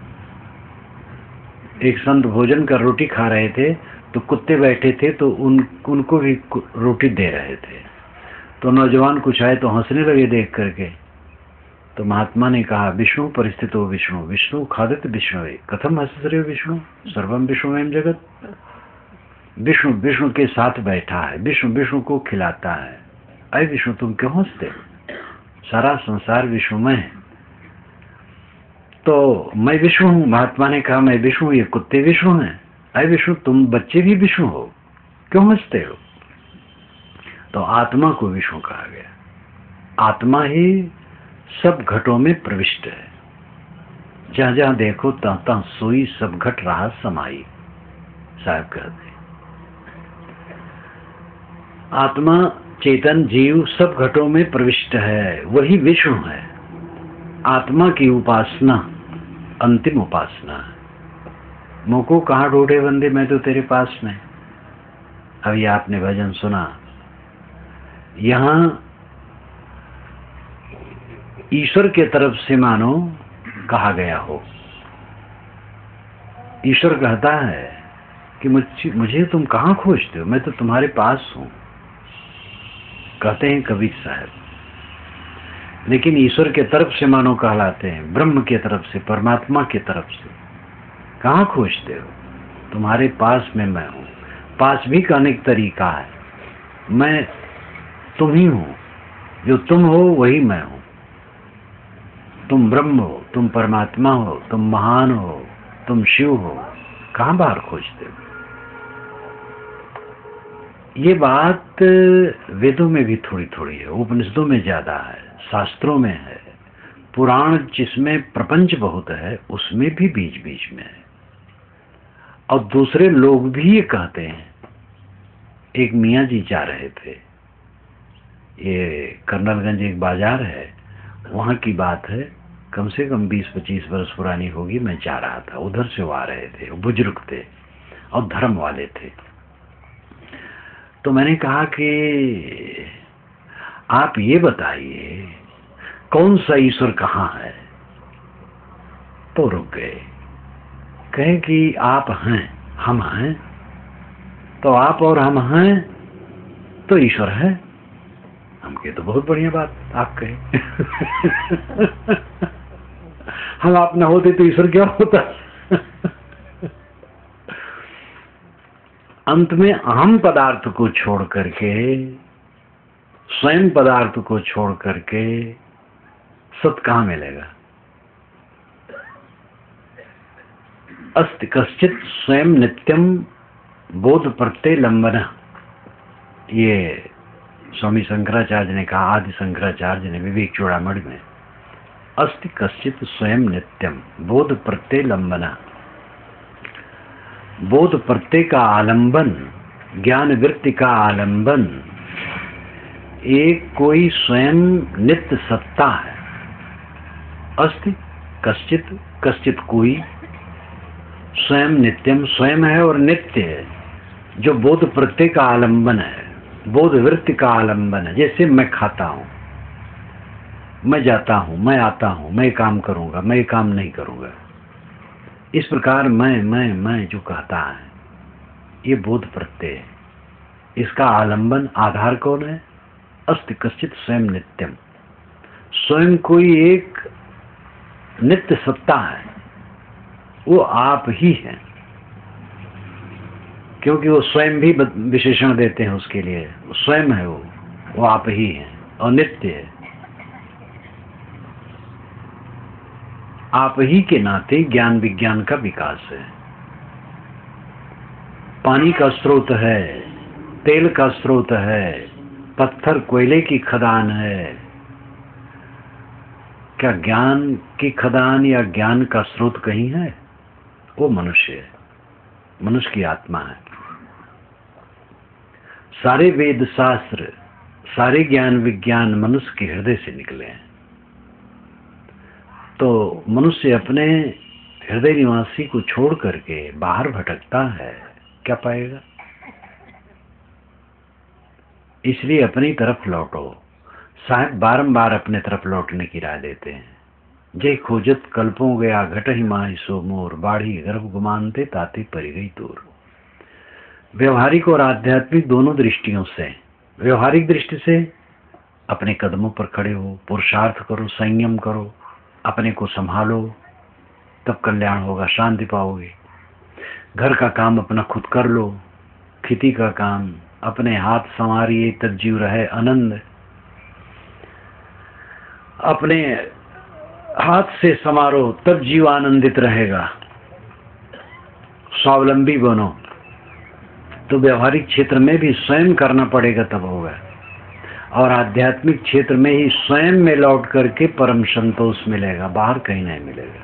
एक संत भोजन कर रोटी खा रहे थे, तो कुत्ते बैठे थे, तो उनको भी रोटी दे रहे थे। तो नौजवान कुछ आए तो हंसने लगे देख करके। तो महात्मा ने कहा, विष्णु परिस्थितो विष्णु, विष्णु खादित विष्णु, कथम हंसरे विष्णु, सर्वम विष्णुमेव जगत। विष्णु विष्णु के साथ बैठा है, विष्णु विष्णु को खिलाता है। अरे विष्णु तुम क्यों हंसते, सारा संसार विष्णुमय है। तो मैं विष्णु हूँ। महात्मा ने कहा, मैं विष्णु, ये कुत्ते विष्णु हैं। अरे विष्णु तुम बच्चे भी विष्णु हो, क्यों हंसते हो। तो आत्मा को विष्णु कहा गया, आत्मा ही सब घटों में प्रविष्ट है। जहाँ जहाँ देखो तहाँ तहाँ सोई सब घट रहा समाई, साहब कहते। आत्मा चेतन जीव सब घटों में प्रविष्ट है, वही विष्णु है। आत्मा की उपासना अंतिम उपासना है। मोको कहाँ ढूंढे बंदे, मैं तो तेरे पास में। अभी आपने भजन सुना, यहाँ ईश्वर के तरफ से मानो कहा गया हो। ईश्वर कहता है कि मुझे तुम कहाँ खोजते हो, मैं तो तुम्हारे पास हूं, कहते हैं कबीर साहब। लेकिन ईश्वर के तरफ से मानो कहलाते हैं, ब्रह्म के तरफ से, परमात्मा के तरफ से। कहाँ खोजते हो, तुम्हारे पास में मैं हूं। पास भी कहने का तरीका है, मैं तुम ही हूं, जो तुम हो वही मैं हूं। तुम ब्रह्म हो, तुम परमात्मा हो, तुम महान हो, तुम शिव हो, कहाँ बाहर खोजते हो। ये बात वेदों में भी थोड़ी थोड़ी है, उपनिषदों में ज्यादा है, शास्त्रों में है, पुराण जिसमें प्रपंच बहुत है उसमें भी बीच बीच में है। और दूसरे लोग भी ये कहते हैं। एक मियाँ जी जा रहे थे, ये कर्नलगंज एक बाजार है, वहाँ की बात है, कम से कम 20-25 वर्ष पुरानी होगी। मैं जा रहा था, उधर से वो आ रहे थे, बुजुर्ग थे और धर्म वाले थे। तो मैंने कहा कि आप ये बताइए कौन सा ईश्वर कहाँ है। तो रुक गए, कहे कि आप हैं, हम हैं, तो आप और हम हैं तो ईश्वर है। हम कहे तो बहुत बढ़िया बात आप कहे। हम आप ना होते तो ईश्वर क्या होता। अंत में अहम पदार्थ को छोड़ करके, स्वयं पदार्थ को छोड़ करके सत कहाँ मिलेगा। अस्ति कश्चित स्वयं नित्यम बोध प्रत्यय लंबन। ये स्वामी शंकराचार्य ने कहा, आदि शंकराचार्य ने विवेक चूड़ामणि में। अस्ति कश्चित स्वयं नित्यम बोध प्रत्यय लंबना। बोध प्रत्यय का आलंबन, ज्ञान वृत्ति का आलंबन एक कोई स्वयं नित्य सत्ता है। अस्ति कश्चित, कश्चित कोई, स्वयं नित्यम स्वयं है और नित्य है, जो बोध प्रत्यय का आलंबन है, बोध वृत्ति का आलंबन है। जैसे मैं खाता हूं, मैं जाता हूं, मैं आता हूं, मैं काम करूंगा, मैं काम नहीं करूंगा, इस प्रकार मैं जो कहता है ये बोध प्रत्यय है। इसका आलंबन आधार कौन है। अस्ति कश्चित स्वयं नित्यम, स्वयं कोई एक नित्य सत्ता है, वो आप ही हैं। क्योंकि वो स्वयं भी विशेषण देते हैं उसके लिए, स्वयं है वो आप ही हैं और नित्य है। आप ही के नाते ज्ञान विज्ञान का विकास है। पानी का स्रोत है, तेल का स्रोत है, पत्थर कोयले की खदान है। क्या ज्ञान की खदान या ज्ञान का स्रोत कहीं है। वो मनुष्य है, मनुष्य की आत्मा है। सारे वेद शास्त्र, सारे ज्ञान विज्ञान मनुष्य के हृदय से निकले हैं। तो मनुष्य अपने हृदय निवासी को छोड़ करके बाहर भटकता है, क्या पाएगा। इसलिए अपनी तरफ लौटो। साहब बारंबार अपने तरफ लौटने की राय देते हैं। जय खोजत कल्पों गया घटहि माहि सो मोर, बाढ़ी गर्भ गुमानते ताते परि गई दूर। व्यवहारिक और आध्यात्मिक दोनों दृष्टियों से, व्यवहारिक दृष्टि से अपने कदमों पर खड़े हो, पुरुषार्थ करो, संयम करो, अपने को संभालो, तब कल्याण होगा, शांति पाओगे। घर का काम अपना खुद कर लो, खेती का काम अपने हाथ संवारिए, तब जीव रहे आनंद। अपने हाथ से संवारो, तब जीव आनंदित रहेगा। स्वावलंबी बनो। तो व्यवहारिक क्षेत्र में भी स्वयं करना पड़ेगा, तब होगा। और आध्यात्मिक क्षेत्र में ही स्वयं में लौट करके परम संतोष मिलेगा, बाहर कहीं नहीं मिलेगा।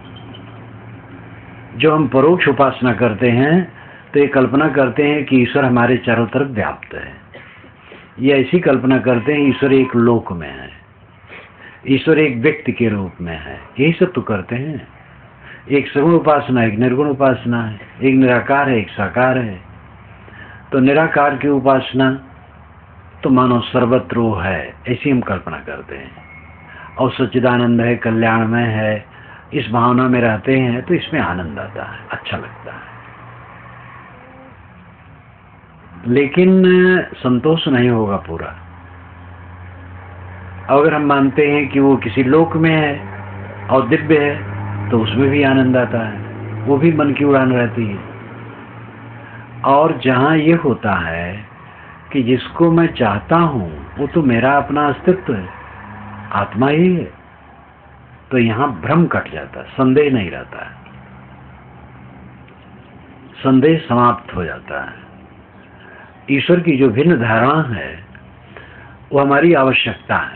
जो हम परोक्ष उपासना करते हैं तो ये कल्पना करते हैं कि ईश्वर हमारे चारों तरफ व्याप्त है। ये ऐसी कल्पना करते हैं ईश्वर एक लोक में है, ईश्वर एक व्यक्ति के रूप में है। यही सब तो करते हैं। एक सगुण उपासना, एक निर्गुण उपासना है, एक निराकार है, एक साकार है। तो निराकार की उपासना तो मानो सर्वत्र वो है, ऐसी हम कल्पना करते हैं। और सच्चिदानंद है, कल्याणमय है, इस भावना में रहते हैं तो इसमें आनंद आता है, अच्छा लगता है। लेकिन संतोष नहीं होगा पूरा। अगर हम मानते हैं कि वो किसी लोक में है और दिव्य है तो उसमें भी आनंद आता है, वो भी मन की उड़ान रहती है। और जहाँ ये होता है कि जिसको मैं चाहता हूँ वो तो मेरा अपना अस्तित्व है, आत्मा ही है, तो यहाँ भ्रम कट जाता है, संदेह नहीं रहता है, संदेह समाप्त हो जाता है। ईश्वर की जो भिन्न धारणा है वो हमारी आवश्यकता है।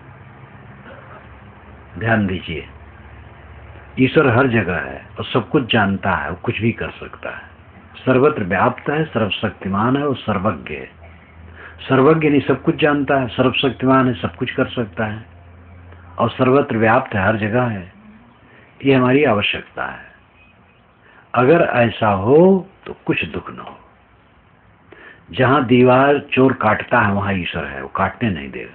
ध्यान दीजिए, ईश्वर हर जगह है और सब कुछ जानता है, वो कुछ भी कर सकता है, सर्वत्र व्याप्त है, सर्वशक्तिमान है और सर्वज्ञ है। सर्वज्ञ नहीं सब कुछ जानता है, सर्वशक्तिमान है, सब कुछ कर सकता है और सर्वत्र व्याप्त है, हर जगह है। ये हमारी आवश्यकता है। अगर ऐसा हो तो कुछ दुख न हो। जहां दीवार चोर काटता है वहां ईश्वर है, वो काटने नहीं देगा।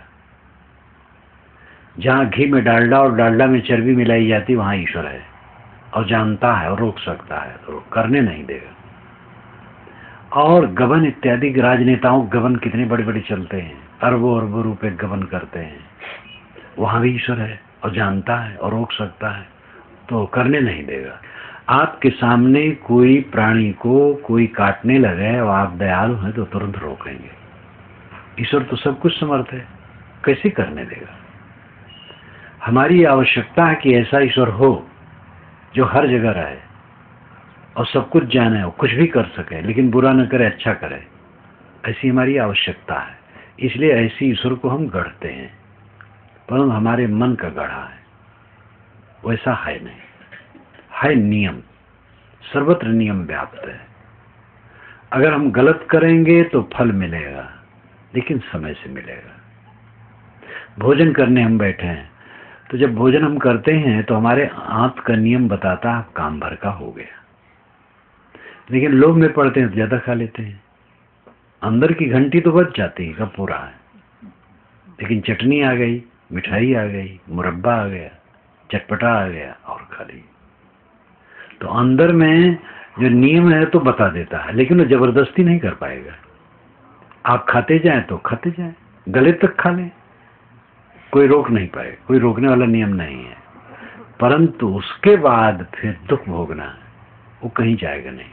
जहां घी में डालडा और डालडा में चर्बी मिलाई जाती वहां ईश्वर है और जानता है और रोक सकता है, तो करने नहीं देगा। और गबन इत्यादि राजनेताओं गबन कितने बड़े बड़े चलते हैं, अरबों अरबों रुपए गबन करते हैं, वहां भी ईश्वर है और जानता है और रोक सकता है, तो करने नहीं देगा। आपके सामने कोई प्राणी को कोई काटने लगे और आप दयालु हैं तो तुरंत रोकेंगे। ईश्वर तो सब कुछ समर्थ है, कैसे करने देगा। हमारी आवश्यकता है कि ऐसा ईश्वर हो जो हर जगह रहे और सब कुछ जाने, हो कुछ भी कर सके लेकिन बुरा न करे, अच्छा करे, ऐसी हमारी आवश्यकता है। इसलिए ऐसी ईश्वर को हम गढ़ते हैं, परंतु हमारे मन का गढ़ा है, वैसा है नहीं। है नियम, सर्वत्र नियम व्याप्त है। अगर हम गलत करेंगे तो फल मिलेगा, लेकिन समय से मिलेगा। भोजन करने हम बैठे हैं तो जब भोजन हम करते हैं तो हमारे आंत का नियम बताता है काम भर का हो गया, लेकिन लोभ में पड़ते हैं तो ज्यादा खा लेते हैं। अंदर की घंटी तो बच जाती है, कब पूरा है, लेकिन चटनी आ गई, मिठाई आ गई, मुरब्बा आ गया, चटपटा आ गया और खा ली। तो अंदर में जो नियम है तो बता देता है, लेकिन वो जबरदस्ती नहीं कर पाएगा। आप खाते जाएं तो खाते जाएं, गले तक खा लें, कोई रोक नहीं पाए, कोई रोकने वाला नियम नहीं है। परंतु उसके बाद फिर दुख भोगना है, वो कहीं जाएगा नहीं।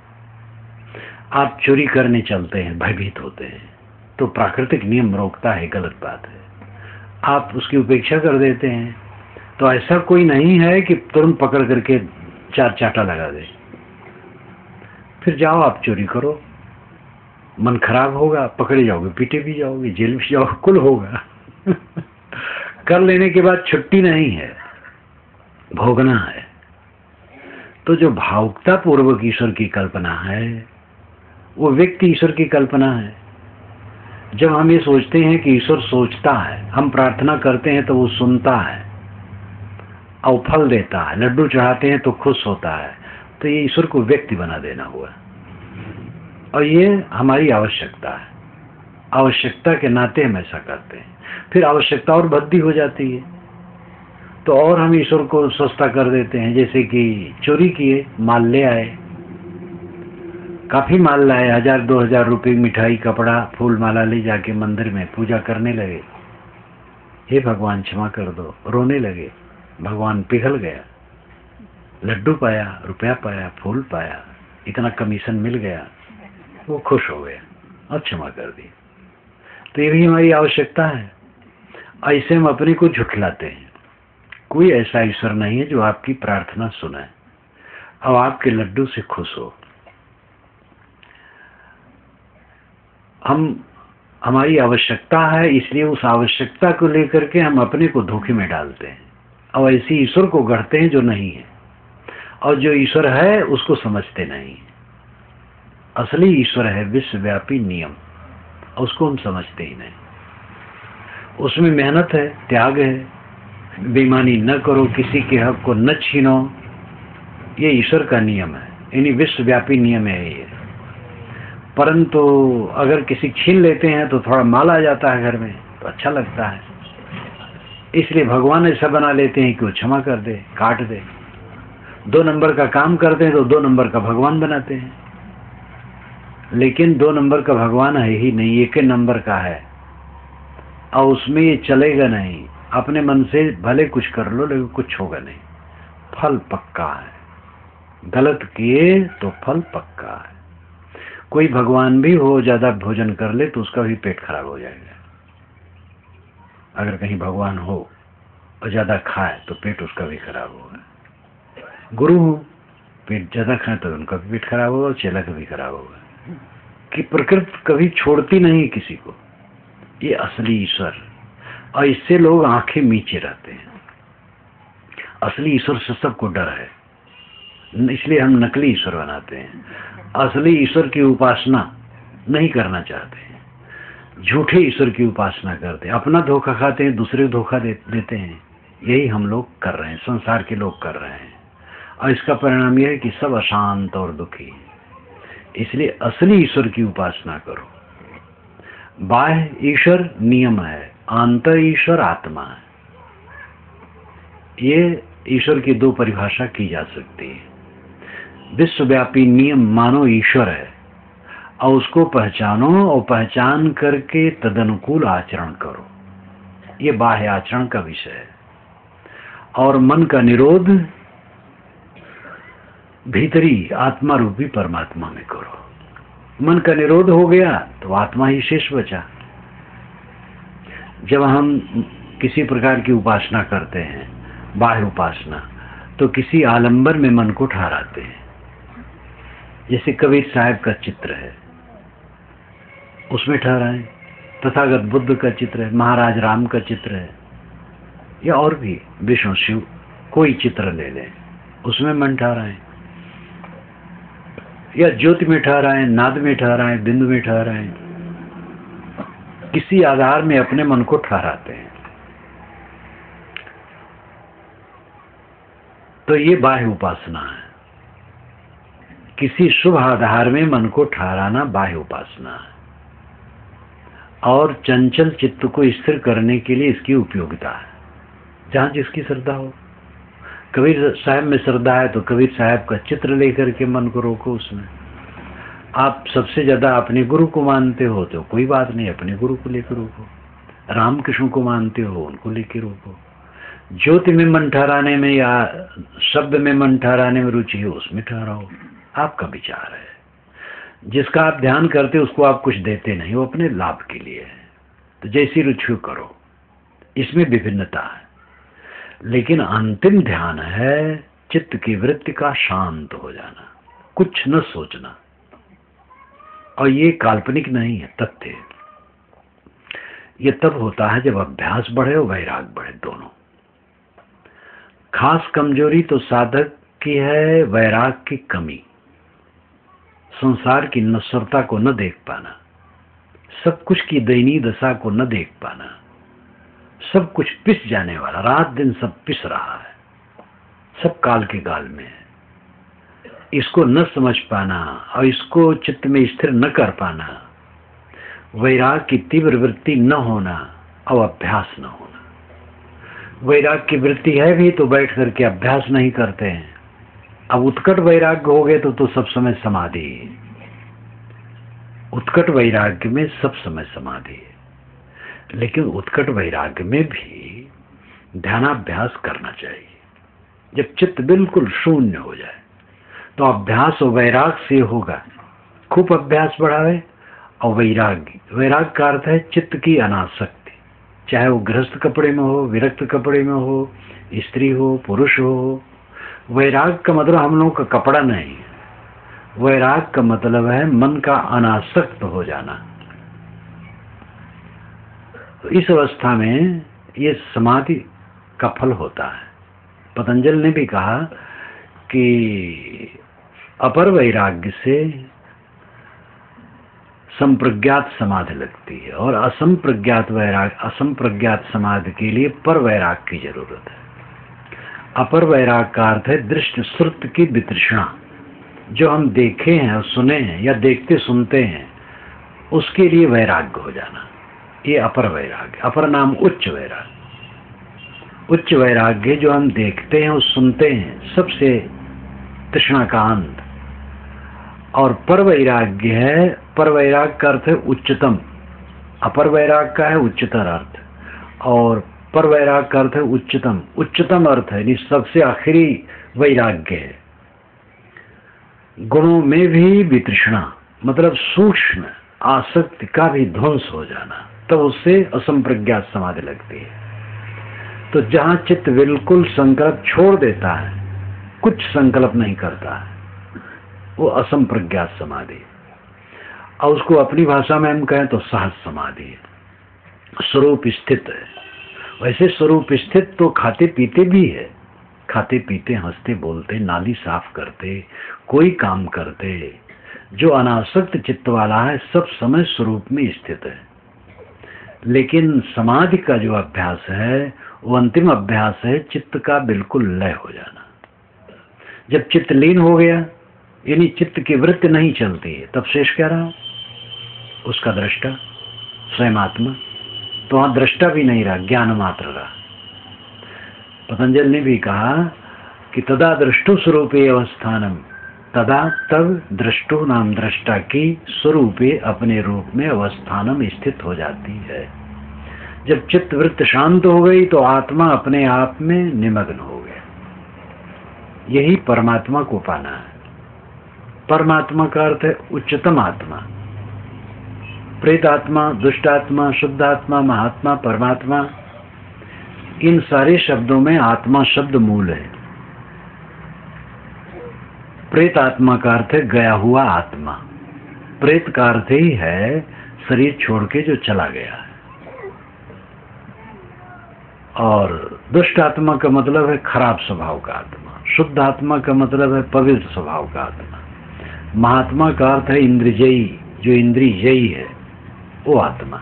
आप चोरी करने चलते हैं, भयभीत होते हैं, तो प्राकृतिक नियम रोकता है, गलत बात है। आप उसकी उपेक्षा कर देते हैं तो ऐसा कोई नहीं है कि तुरंत पकड़ करके चार चाटा लगा दे। फिर जाओ आप चोरी करो, मन खराब होगा, पकड़े जाओगे, पीटे भी जाओगे, जेल में जाओगे, कुल होगा। कर लेने के बाद छुट्टी नहीं है, भोगना है। तो जो भावुकता पूर्वक ईश्वर की कल्पना है वो व्यक्ति ईश्वर की कल्पना है। जब हम ये सोचते हैं कि ईश्वर सोचता है, हम प्रार्थना करते हैं तो वो सुनता है और फल देता है, लड्डू चढ़ाते हैं तो खुश होता है, तो ये ईश्वर को व्यक्ति बना देना हुआ। और ये हमारी आवश्यकता है, आवश्यकता के नाते हम ऐसा करते हैं। फिर आवश्यकता और बढ़ती हो जाती है तो और हम ईश्वर को सस्ता कर देते हैं। जैसे कि चोरी किए, माल ले आए, काफी माल लाए, 1000-2000 रुपए मिठाई, कपड़ा, फूल माला ले जाके मंदिर में पूजा करने लगे। हे भगवान क्षमा कर दो, रोने लगे। भगवान पिघल गया, लड्डू पाया, रुपया पाया, फूल पाया, इतना कमीशन मिल गया, वो खुश हो गया और क्षमा कर दी। तो ये भी हमारी आवश्यकता है। ऐसे हम अपने को झुठलाते हैं। कोई ऐसा ईश्वर नहीं है जो आपकी प्रार्थना सुने और आपके लड्डू से खुश हो। हम हमारी आवश्यकता है, इसलिए उस आवश्यकता को लेकर के हम अपने को धोखे में डालते हैं और ऐसी ईश्वर को गढ़ते हैं जो नहीं है, और जो ईश्वर है उसको समझते नहीं। असली ईश्वर है विश्वव्यापी नियम, उसको हम समझते ही नहीं। उसमें मेहनत है, त्याग है, बेईमानी न करो, किसी के हक को न छीनो, ये ईश्वर का नियम है, यानी विश्वव्यापी नियम है ये। परंतु अगर किसी छीन लेते हैं तो थोड़ा माल आ जाता है घर में, तो अच्छा लगता है, इसलिए भगवान ऐसा बना लेते हैं कि वो क्षमा कर दे, काट दे। 2 नंबर का काम करते हैं तो 2 नंबर का भगवान बनाते हैं, लेकिन 2 नंबर का भगवान है ही नहीं, 1 नंबर का है, और उसमें ये चलेगा नहीं। अपने मन से भले कुछ कर लो, लेकिन कुछ होगा नहीं, फल पक्का है। गलत किए तो फल पक्का है। कोई भगवान भी हो, ज्यादा भोजन कर ले तो उसका भी पेट खराब हो जाएगा। अगर कहीं भगवान हो और ज्यादा खाए तो पेट उसका भी खराब होगा। गुरु हो, पेट ज्यादा खाए तो उनका भी पेट खराब होगा और चेला का भी खराब होगा। कि प्रकृति कभी छोड़ती नहीं किसी को, ये असली ईश्वर, और इससे लोग आंखें मीचे रहते हैं। असली ईश्वर से सबको डर है, इसलिए हम नकली ईश्वर बनाते हैं। असली ईश्वर की उपासना नहीं करना चाहते हैं, झूठे ईश्वर की उपासना करते हैं, अपना धोखा खाते हैं, दूसरे को धोखा देते हैं। यही हम लोग कर रहे हैं, संसार के लोग कर रहे हैं, और इसका परिणाम यह है कि सब अशांत और दुखी। इसलिए असली ईश्वर की उपासना करो। बाह्य ईश्वर नियम है, आंतर ईश्वर आत्मा है। ये ईश्वर की 2 परिभाषा की जा सकती है। विश्वव्यापी नियम मानो ईश्वर है, और उसको पहचानो, और पहचान करके तदनुकूल आचरण करो। ये बाह्य आचरण का विषय है। और मन का निरोध भीतरी आत्मा रूपी परमात्मा में करो। मन का निरोध हो गया तो आत्मा ही शेष बचा। जब हम किसी प्रकार की उपासना करते हैं, बाह्य उपासना, तो किसी आलंबर में मन को ठहराते हैं। जैसे कबीर साहब का चित्र है, उसमें ठहराएं। तथागत बुद्ध का चित्र है, महाराज राम का चित्र है, या और भी विष्णु शिव, कोई चित्र ले लें, उसमें मन ठहराएं, या ज्योति में ठहराएं, नाद में ठहराएं, बिंदु में ठहराएं, किसी आधार में अपने मन को ठहराते हैं। तो ये बाह्य उपासना है। किसी शुभ आधार में मन को ठहराना बाह्य उपासना है, और चंचल चित्त को स्थिर करने के लिए इसकी उपयोगिता है। जहां जिसकी श्रद्धा हो, कबीर साहब में श्रद्धा है तो कबीर साहब का चित्र लेकर के मन को रोको उसमें। आप सबसे ज्यादा अपने गुरु को मानते हो तो कोई बात नहीं, अपने गुरु को लेकर रोको। रामकृष्ण को मानते हो, उनको लेकर रोको। ज्योति में मन ठहराने में या शब्द में मन ठहराने में रुचि है, उसमें ठहराओ, आपका विचार है। जिसका आप ध्यान करते उसको आप कुछ देते नहीं, वो अपने लाभ के लिए है। तो जैसी रुचि करो, इसमें विभिन्नता है, लेकिन अंतिम ध्यान है चित्त की वृत्ति का शांत हो जाना, कुछ न सोचना। और ये काल्पनिक नहीं है, तथ्य है। ये तब होता है जब अभ्यास बढ़े और वैराग बढ़े, दोनों। खास कमजोरी तो साधक की है वैराग की कमी, संसार की नश्वरता को न देख पाना, सब कुछ की दयनीय दशा को न देख पाना, सब कुछ पिस जाने वाला, रात दिन सब पिस रहा है, सब काल के गाल में है, इसको न समझ पाना और इसको चित्त में स्थिर न कर पाना, वैराग की तीव्र वृत्ति न होना और अभ्यास न होना। वैराग की वृत्ति है भी तो बैठ करके अभ्यास नहीं करते हैं। अब उत्कट वैराग्य हो गए तो सब समय समाधि है। उत्कट वैराग्य में सब समय समाधि है, लेकिन उत्कट वैराग्य में भी ध्यानाभ्यास करना चाहिए। जब चित्त बिल्कुल शून्य हो जाए तो अभ्यास और वैराग से होगा। खूब अभ्यास बढ़ावे और वैराग का अर्थ है चित्त की अनासक्ति, चाहे वो गृहस्थ कपड़े में हो, विरक्त कपड़े में हो, स्त्री हो, पुरुष हो। वैराग का मतलब हम लोगों का कपड़ा नहीं है, वैराग का मतलब है मन का अनासक्त हो जाना। तो इस अवस्था में ये समाधि का फल होता है। पतंजलि ने भी कहा कि अपर वैराग्य से संप्रज्ञात समाधि लगती है और असंप्रज्ञात समाधि के लिए पर वैराग की जरूरत है। अपर वैराग का अर्थ है दृष्ट श्रुत की वितृष्णा, जो हम देखे हैं और सुने हैं या देखते सुनते हैं उसके लिए वैराग्य हो जाना, ये अपर वैराग्य। अपर नाम उच्च वैराग्य। उच्च वैराग्य जो हम देखते हैं और सुनते हैं सबसे तृष्णा का अंत। और पर वैराग्य है, पर वैराग का अर्थ है उच्चतम। अपर वैराग का है उच्चतर अर्थ और पर वैराग का अर्थ है उच्चतम। उच्चतम अर्थ है सबसे आखिरी वैराग्य है। गुणों में भी वितृष्णा, मतलब सूक्ष्म आसक्ति का भी ध्वंस हो जाना, तब उससे असंप्रज्ञात समाधि लगती है। तो जहां चित्त बिल्कुल संकल्प छोड़ देता है, कुछ संकल्प नहीं करता है, वो असंप्रज्ञात समाधि है। और उसको अपनी भाषा में हम कहें तो सहज समाधि है, स्वरूप स्थित है। वैसे स्वरूप स्थित तो खाते पीते भी है, खाते पीते हंसते बोलते नाली साफ करते कोई काम करते, जो अनासक्त चित्त वाला है सब समय स्वरूप में स्थित है। लेकिन समाधि का जो अभ्यास है वो अंतिम अभ्यास है चित्त का बिल्कुल लय हो जाना। जब चित्त लीन हो गया, यानी चित्त की वृत्ति नहीं चलती है, तब शेष क्या रहा? उसका दृष्टा स्वयं आत्मा। तो वहां दृष्टा भी नहीं रहा, ज्ञान मात्र रहा। पतंजलि ने भी कहा कि तदा दृष्टु स्वरूपे अवस्थानम, तदा तब दृष्टु नाम दृष्टा की स्वरूपे अपने रूप में अवस्थानम स्थित हो जाती है। जब चित्त वृत्ति शांत हो गई तो आत्मा अपने आप में निमग्न हो गया। यही परमात्मा को पाना है। परमात्मा का अर्थ है उच्चतम आत्मा। प्रेत आत्मा, दुष्ट आत्मा, शुद्ध आत्मा, महात्मा, परमात्मा, इन सारे शब्दों में आत्मा शब्द मूल है। प्रेत आत्मा का अर्थ है गया हुआ आत्मा। प्रेत का अर्थ ही है शरीर छोड़ के जो चला गया है। और दुष्ट आत्मा का मतलब है खराब स्वभाव का आत्मा। शुद्ध आत्मा का मतलब है पवित्र स्वभाव का आत्मा। महात्मा का अर्थ है इंद्रियजयी, जो इंद्रियजयी है वो आत्मा।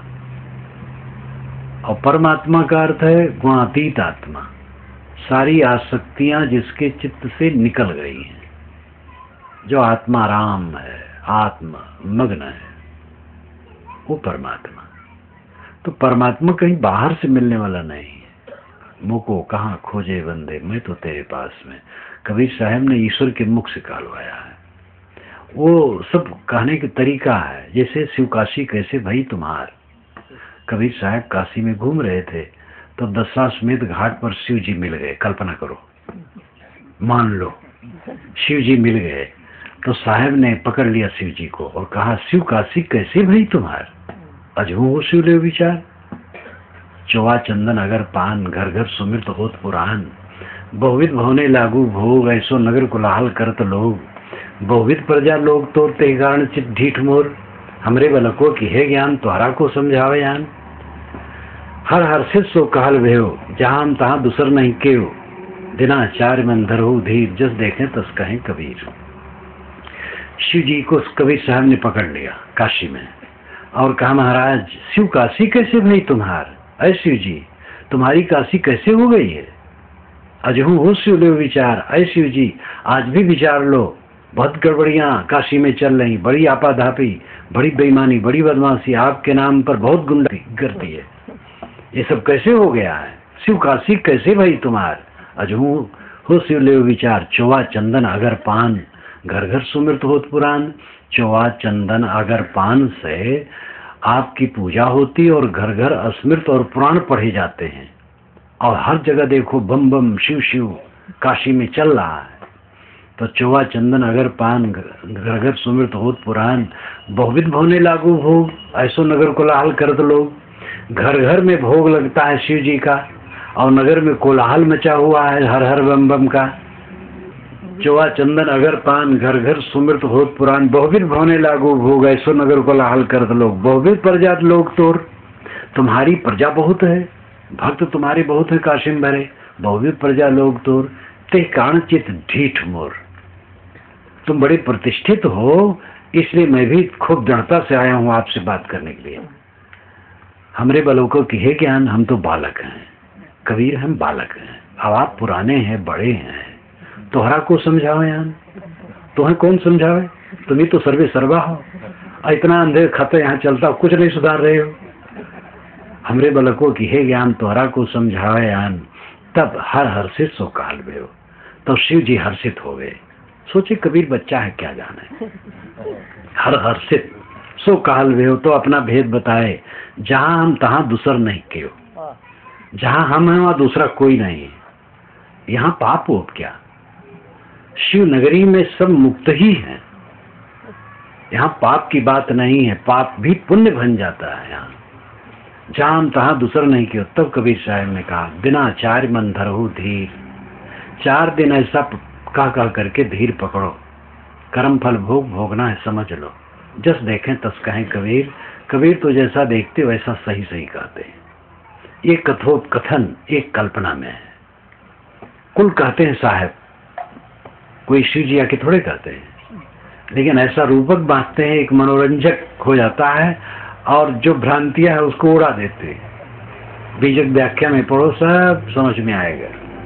और परमात्मा का अर्थ है गुणातीत आत्मा, सारी आसक्तियां जिसके चित्त से निकल गई हैं, जो आत्मा राम है, आत्मा मग्न है, वो परमात्मा। तो परमात्मा कहीं बाहर से मिलने वाला नहीं है। मुको कहाँ खोजे बंदे, मैं तो तेरे पास में, कबीर साहब ने ईश्वर के मुख से कहलवाया है। वो सब कहने का तरीका है। जैसे शिवकाशी कैसे भई तुम्हार। कबीर साहब काशी में घूम रहे थे तो दशाश्वमेध घाट पर शिव जी मिल गए। कल्पना करो, मान लो शिव जी मिल गए तो साहब ने पकड़ लिया शिव जी को और कहा, शिव काशी कैसे भई तुम्हार, अजहू हो शिव ले विचार। चौवा चंदन अगर पान, घर घर सुमिर तो होत पुराण। बहुविध भवने लागू भोग, ऐसो नगर कुलाहल करत लोग। बहुविध प्रजा लोग तोर ते कारण चित ढीठ मोर। हमरे बलको की है ज्ञान, तुहरा को समझावे यान। हर हर से सो कहल भयो, जहां तहां दूसर नहीं केव। दिनाचार्य में अंधर हो धीर, जस देखें तस कहें कबीर। शिव जी को कबीर साहब ने पकड़ लिया काशी में और कहा, महाराज शिव काशी कैसे भई तुम्हार। अय शिव जी, तुम्हारी काशी कैसे हो गई है। अजहू हो शिव ले विचार। अय शिव जी, आज भी विचार लो, बहुत गड़बड़ियां काशी में चल रही, बड़ी आपाधापी, बड़ी बेईमानी, बड़ी बदमाशी, आपके नाम पर बहुत गुंडा करती है। ये सब कैसे हो गया है। शिव काशी कैसे भई तुम्हार। अजहू हो शिव ले विचार। चौवा चंदन अगर पान, घर घर सुमिरत होत पुराण। चौवा चंदन अगर पान से आपकी पूजा होती और घर घर अस्मृत और पुराण पढ़े जाते हैं और हर जगह देखो बम बम शिव शिव काशी में चल रहा है। तो चौवा चंदन अगर पान, घर घर सुमिरत होत पुराण। बहुविध भवने लागू भोग, ऐसो नगर कोलाहल करत लोग। घर घर में भोग लगता है शिव जी का और नगर में कोलाहल मचा हुआ है हर हर बम बम का। चौवा चंदन अगर पान, घर घर सुमिरत होत पुराण। बहुविध भवने लागू भोग, ऐसो नगर कोलाहल करत लोग। बहुविध प्रजात लोग तोर तुम्हारी प्रजा बहुत है, भक्त तुम्हारे बहुत है काशिम भरे, बहुविध प्रजा लोग तोर, ते कारण चित ढीठ मोर। तुम बड़े प्रतिष्ठित हो, इसलिए मैं भी खूब दृढ़ता से आया हूँ आपसे बात करने के लिए। हमरे बलोकों की है ज्ञान, हम तो बालक हैं। कबीर हम बालक हैं, अब आप पुराने हैं, बड़े हैं, तोहरा को समझाओ यान। तुम्हें कौन समझावे, तुम ही तो सर्वे सर्वा हो। इतना अंधेर खत यहाँ चलता, कुछ नहीं सुधार रहे हो। हमरे बलकों की है ज्ञान, तोहरा को समझावे यान। तब हर हर्षित सो काल में हो, तो शिव जी हर्षित हो गए। सोचे कबीर बच्चा है, क्या जाने। हर हर्षित सो काल में हो, तो अपना भेद बताए। जहां हम तहां दूसर नहीं क्यों, जहां हम हैं वहां दूसरा कोई नहीं है। यहाँ पाप हो क्या, शिव नगरी में सब मुक्त ही है। यहाँ पाप की बात नहीं है, पाप भी पुण्य बन जाता है। यहाँ जहां हम तहां दूसर नहीं क्यों। तब कबीर साहब ने कहा, बिना चार मन धरहु धीर। 4 दिन ऐसा कह करके धीर पकड़ो, कर्म फल भोग भोगना है, समझ लो। जस देखें तस कहें कबीर, कबीर तो जैसा देखते वैसा सही सही कहते हैं। ये कथोपकथन एक कल्पना में है। कुल कहते हैं साहब, कोई शिव जी आके थोड़े कहते हैं, लेकिन ऐसा रूपक बांधते हैं, एक मनोरंजक हो जाता है, और जो भ्रांतियां है उसको उड़ा देते हैं। बीजक व्याख्या में पढ़ो, सब समझ में आएगा।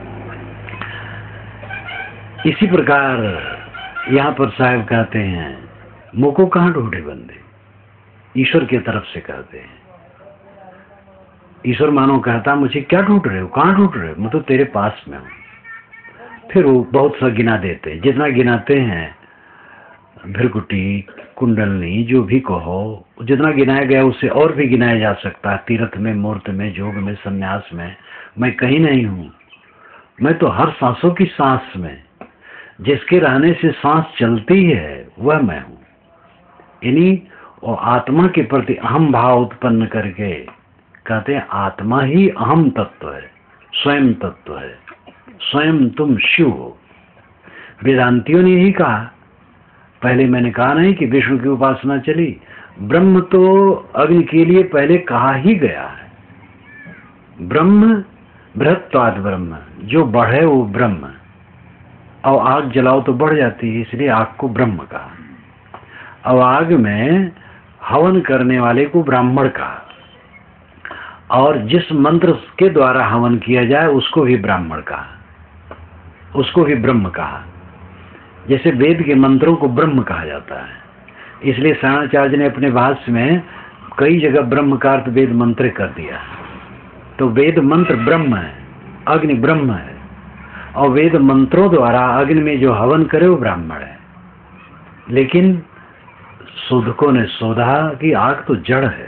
इसी प्रकार यहाँ पर साहब कहते हैं, मुझको कहाँ ढूंढे बंदे, ईश्वर की तरफ से कहते हैं। ईश्वर मानो कहता, मुझे क्या ढूंढ रहे हो, कहाँ ढूंढ रहे हो, मैं तो तेरे पास में हूँ। फिर वो बहुत सा गिना देते हैं, जितना गिनाते हैं, भृकुटी, कुंडलनी, जो भी कहो, जितना गिनाया गया उससे और भी गिनाया जा सकता है। तीर्थ में, मूर्त में, जोग में, संन्यास में, मैं कहीं नहीं हूँ। मैं तो हर सांसों की सांस में, जिसके रहने से सांस चलती है वह मैं हूँ। यानी और आत्मा के प्रति अहम भाव उत्पन्न करके कहते हैं, आत्मा ही अहम तत्व है, स्वयं तत्व है, स्वयं तुम शिव हो। वेदांतियों ने यही कहा। पहले मैंने कहा नहीं कि विष्णु की उपासना चली, ब्रह्म तो अग्नि के लिए पहले कहा ही गया है। ब्रह्म बृहत्वाद ब्रह्म, जो बढ़े वो ब्रह्म। और आग जलाओ तो बढ़ जाती है, इसलिए आग को ब्रह्म कहा। और आग में हवन करने वाले को ब्राह्मण कहा, और जिस मंत्र के द्वारा हवन किया जाए उसको भी ब्राह्मण कहा, उसको भी ब्रह्म कहा। जैसे वेद के मंत्रों को ब्रह्म कहा जाता है, इसलिए शरणाचार्य ने अपने भाष्य में कई जगह ब्रह्म का अर्थ वेद मंत्र कर दिया। तो वेद मंत्र ब्रह्म है, अग्नि ब्रह्म है, और वेद मंत्रों द्वारा अग्नि में जो हवन करे वो ब्राह्मण है। लेकिन शोधकों ने शोधा कि आग तो जड़ है,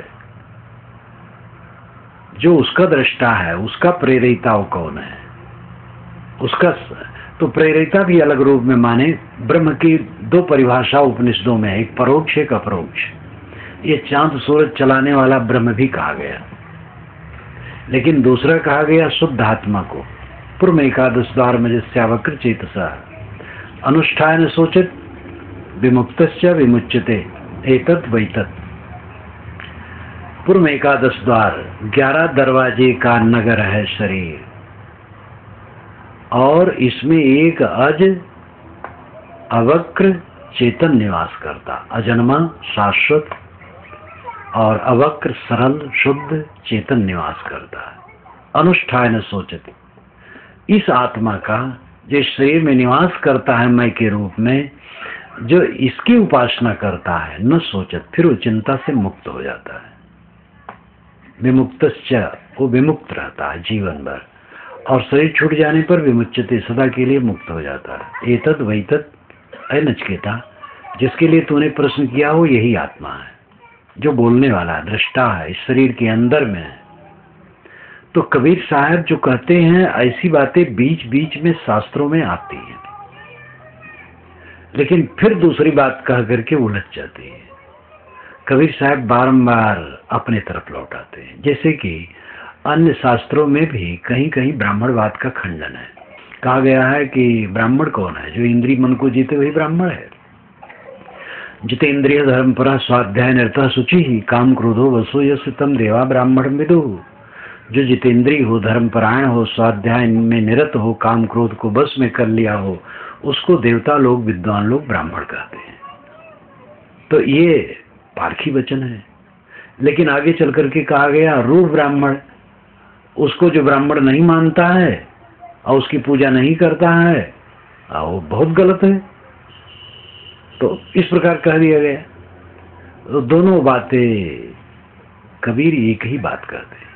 जो उसका दृष्टा है, उसका प्रेरिता वो कौन है, उसका तो प्रेरिता भी अलग रूप में माने। ब्रह्म की 2 परिभाषा उपनिषदों में है, एक परोक्ष एक अपरोक्ष। ये चांद सूरज चलाने वाला ब्रह्म भी कहा गया, लेकिन दूसरा कहा गया शुद्ध आत्मा को। पूर्व एकादश द्वार में जिससे वक्र चेतसा अनुष्ठान सोचित विमुक्तश्च विमुच्यते एतत् वैतत्। पूर्व एकादश द्वार 11 दरवाजे का नगर है शरीर, और इसमें एक अज अवक्र चेतन निवास करता, अजन्मा शाश्वत और अवक्र सरल शुद्ध चेतन निवास करता है। अनुष्ठान सोचते, इस आत्मा का जो शरीर में निवास करता है मैं के रूप में, जो इसकी उपासना करता है, न सोचत, फिर वो चिंता से मुक्त हो जाता है। विमुक्तश्च, वो विमुक्त रहता है जीवन भर, और शरीर छूट जाने पर विमुच्यते, सदा के लिए मुक्त हो जाता है। एतत् वैतत्, ऐ नचिकेता, जिसके लिए तूने प्रश्न किया हो यही आत्मा है, जो बोलने वाला दृष्टा है, इस शरीर के अंदर में है। तो कबीर साहब जो कहते हैं, ऐसी बातें बीच बीच में शास्त्रों में आती हैं, लेकिन फिर दूसरी बात कह करके उलझ जाती है। कबीर साहब बारंबार अपने तरफ लौट आते हैं। जैसे कि अन्य शास्त्रों में भी कहीं कहीं ब्राह्मणवाद का खंडन है। कहा गया है कि ब्राह्मण कौन है, जो इंद्रिय मन को जीते वही ब्राह्मण है। जितेंद्रिय धर्मपरा स्वाध्याय निरता शुचि ही काम क्रोधो वसो यस्य तम देवा ब्राह्मण विदु। जो जितेंद्रिय हो, धर्मपरायण हो, स्वाध्याय में निरत हो, काम क्रोध को बस में कर लिया हो, उसको देवता लोग, विद्वान लोग ब्राह्मण कहते हैं। तो ये पारखी वचन है। लेकिन आगे चल करके कहा गया रूप ब्राह्मण, उसको जो ब्राह्मण नहीं मानता है और उसकी पूजा नहीं करता है वो बहुत गलत है। तो इस प्रकार कह दिया गया। तो दोनों बातें कबीर एक ही बात कहते हैं।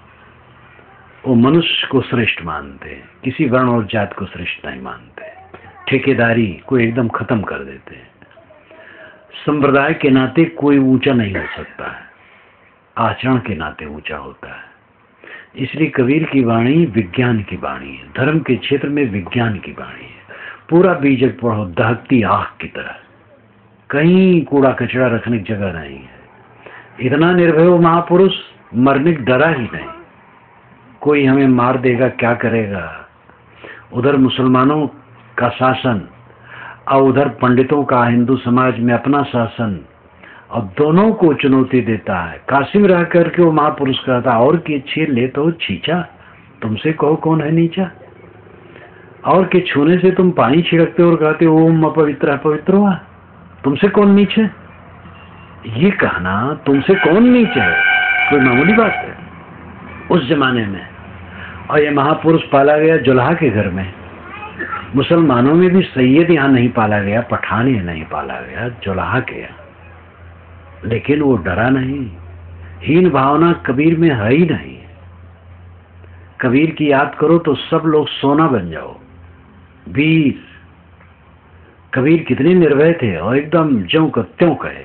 वो मनुष्य को श्रेष्ठ मानते हैं, किसी वर्ण और जात को श्रेष्ठ नहीं मानते। ठेकेदारी को एकदम खत्म कर देते हैं। संप्रदाय के नाते कोई ऊंचा नहीं हो सकता है, आचरण के नाते ऊंचा होता है। इसलिए कबीर की वाणी विज्ञान की वाणी है, धर्म के क्षेत्र में विज्ञान की वाणी है। पूरा बीजक पढ़ो दहकती आग की तरह, कहीं कूड़ा कचरा रखने की जगह नहीं है। इतना निर्भय हो महापुरुष, मरने की डरा ही नहीं, कोई हमें मार देगा क्या करेगा। उधर मुसलमानों का शासन और उधर पंडितों का हिंदू समाज में अपना शासन, और दोनों को चुनौती देता है। काशी में रह करके वो महापुरुष कहता और के छीन ले तो छींचा, तुमसे कहो कौन है नीचा। और के छूने से तुम पानी छिड़कते और कहते ओम अपवित्र अपवित्र हुआ, तुमसे कौन नीचे। ये कहना तुमसे कौन नीचे है कोई मामूली बात है उस जमाने में। और ये महापुरुष पाला गया जुल्हा के घर में। मुसलमानों में भी सैयद यहाँ नहीं पाला गया, पठान यहाँ नहीं पाला गया, जुल्हा के यहाँ। लेकिन वो डरा नहीं। हीन भावना कबीर में है ही नहीं। कबीर की याद करो तो सब लोग सोना बन जाओ। वीर कबीर कितने निर्भय थे और एकदम ज्यों का त्यों कहे।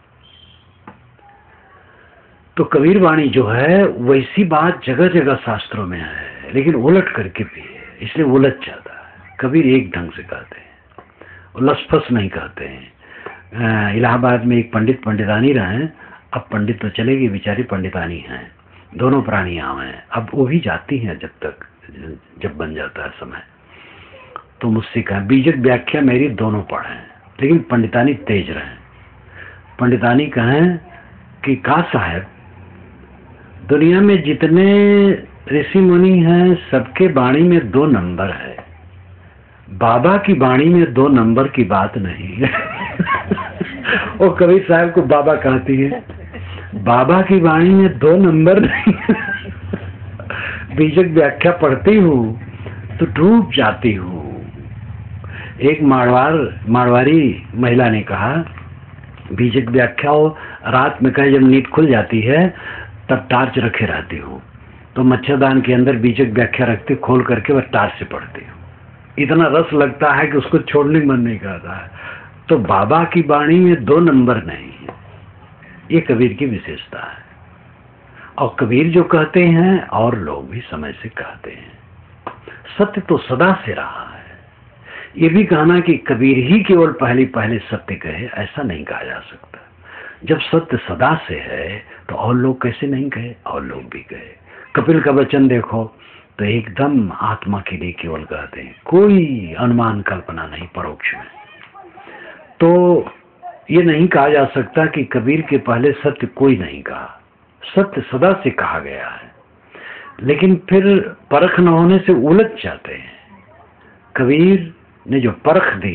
तो कबीर वाणी जो है वैसी बात जगह जगह शास्त्रों में है, लेकिन उलट करके भी है, इसलिए उलझ जाता है। कबीर एक ढंग से कहते हैं, लसफस नहीं कहते हैं। इलाहाबाद में एक पंडित पंडितानी रहे, अब पंडित तो चले गए, बेचारी पंडितानी हैं, दोनों प्राणियां हैं। अब वो भी जाती हैं जब बन जाता है समय। तो मुझसे कहा बीजक व्याख्या मेरी दोनों पढ़े, लेकिन पंडितानी तेज रहे। पंडितानी कहें कि का साहब दुनिया में जितने ऋषि मुनि हैं सबके वाणी में 2 नंबर है, बाबा की वाणी में 2 नंबर की बात नहीं है। वो कबीर साहब को बाबा कहती है, बाबा की वाणी में 2 नंबर नहीं है। बीजक व्याख्या पढ़ती हूँ तो डूब जाती हूँ। एक मारवाड़ी महिला ने कहा बीजक व्याख्या हो, रात में कहे जब नींद खुल जाती है तब टार्च रखे रहती हूँ, तो मच्छरदान के अंदर बीजक व्याख्या रखती, खोल करके वह टार्च से पढ़ती हूँ। इतना रस लगता है कि उसको छोड़ने मन नहीं करता है। तो बाबा की वाणी में 2 नंबर नहीं है, ये कबीर की विशेषता है। और कबीर जो कहते हैं और लोग भी समय से कहते हैं, सत्य तो सदा से रहा है। ये भी कहना कि कबीर ही केवल पहले सत्य कहे, ऐसा नहीं कहा जा सकता। जब सत्य सदा से है तो और लोग कैसे नहीं कहे, और लोग भी कहे। कपिल का वचन देखो तो एकदम आत्मा के लिए केवल कहते हैं, कोई अनुमान कल्पना नहीं परोक्ष में। तो ये नहीं कहा जा सकता कि कबीर के पहले सत्य कोई नहीं कहा, सत्य सदा से कहा गया है। लेकिन फिर परख न होने से उलझ जाते हैं। कबीर ने जो परख दी,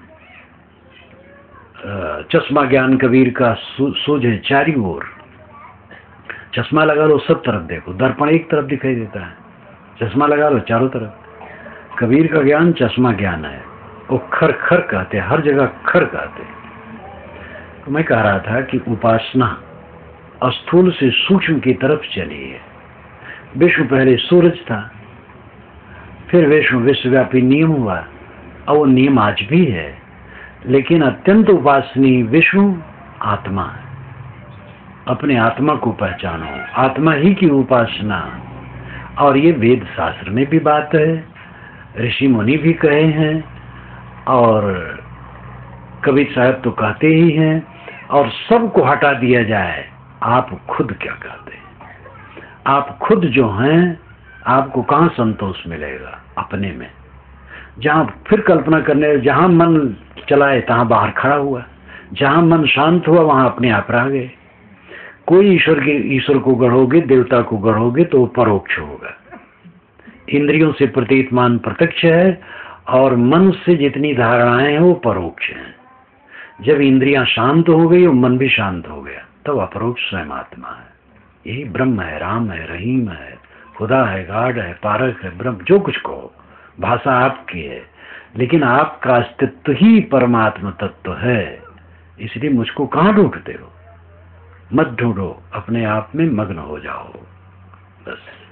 चश्मा ज्ञान कबीर का सूझे चारी ओर। चश्मा लगा लो सब तरफ देखो, दर्पण एक तरफ दिखाई देता है, चश्मा लगा लो चारों तरफ। कबीर का ज्ञान चश्मा ज्ञान है, वो खर खर कहते, हर जगह खर कहते। तो मैं कह रहा था कि उपासना स्थूल से सूक्ष्म की तरफ चली है। विश्व पहले सूरज था, फिर विश्वव्यापी नियम हुआ, और वो नियम आज भी है। लेकिन अत्यंत उपासनीय विश्व आत्मा है। अपने आत्मा को पहचानो, आत्मा ही की उपासना। और ये वेद शास्त्र में भी बात है, ऋषि मुनि भी कहे हैं, और कबीर साहब तो कहते ही हैं। और सबको हटा दिया जाए, आप खुद क्या कहते हैं? आप खुद जो हैं, आपको कहाँ संतोष मिलेगा? अपने में। जहाँ फिर कल्पना करने, जहाँ मन चलाए तहाँ बाहर खड़ा हुआ, जहां मन शांत हुआ वहां अपने आप रह गए। कोई ईश्वर को गढ़ोगे, देवता को गढ़ोगे तो वो परोक्ष होगा। इंद्रियों से प्रतीत मान प्रत्यक्ष है और मन से जितनी धारणाएं हैं वो परोक्ष हैं। जब इंद्रियां शांत हो गई और मन भी शांत हो गया तब अपरोक्ष स्वयं आत्मा है। यही ब्रह्म है, राम है, रहीम है, खुदा है, गाड है, पारक है, ब्रह्म, जो कुछ कहो, भाषा आपकी है, लेकिन आपका अस्तित्व ही परमात्मा तत्व है। इसलिए मुझको कहाँ ढूंढते हो? मत ढूंढो, अपने आप में मग्न हो जाओ बस।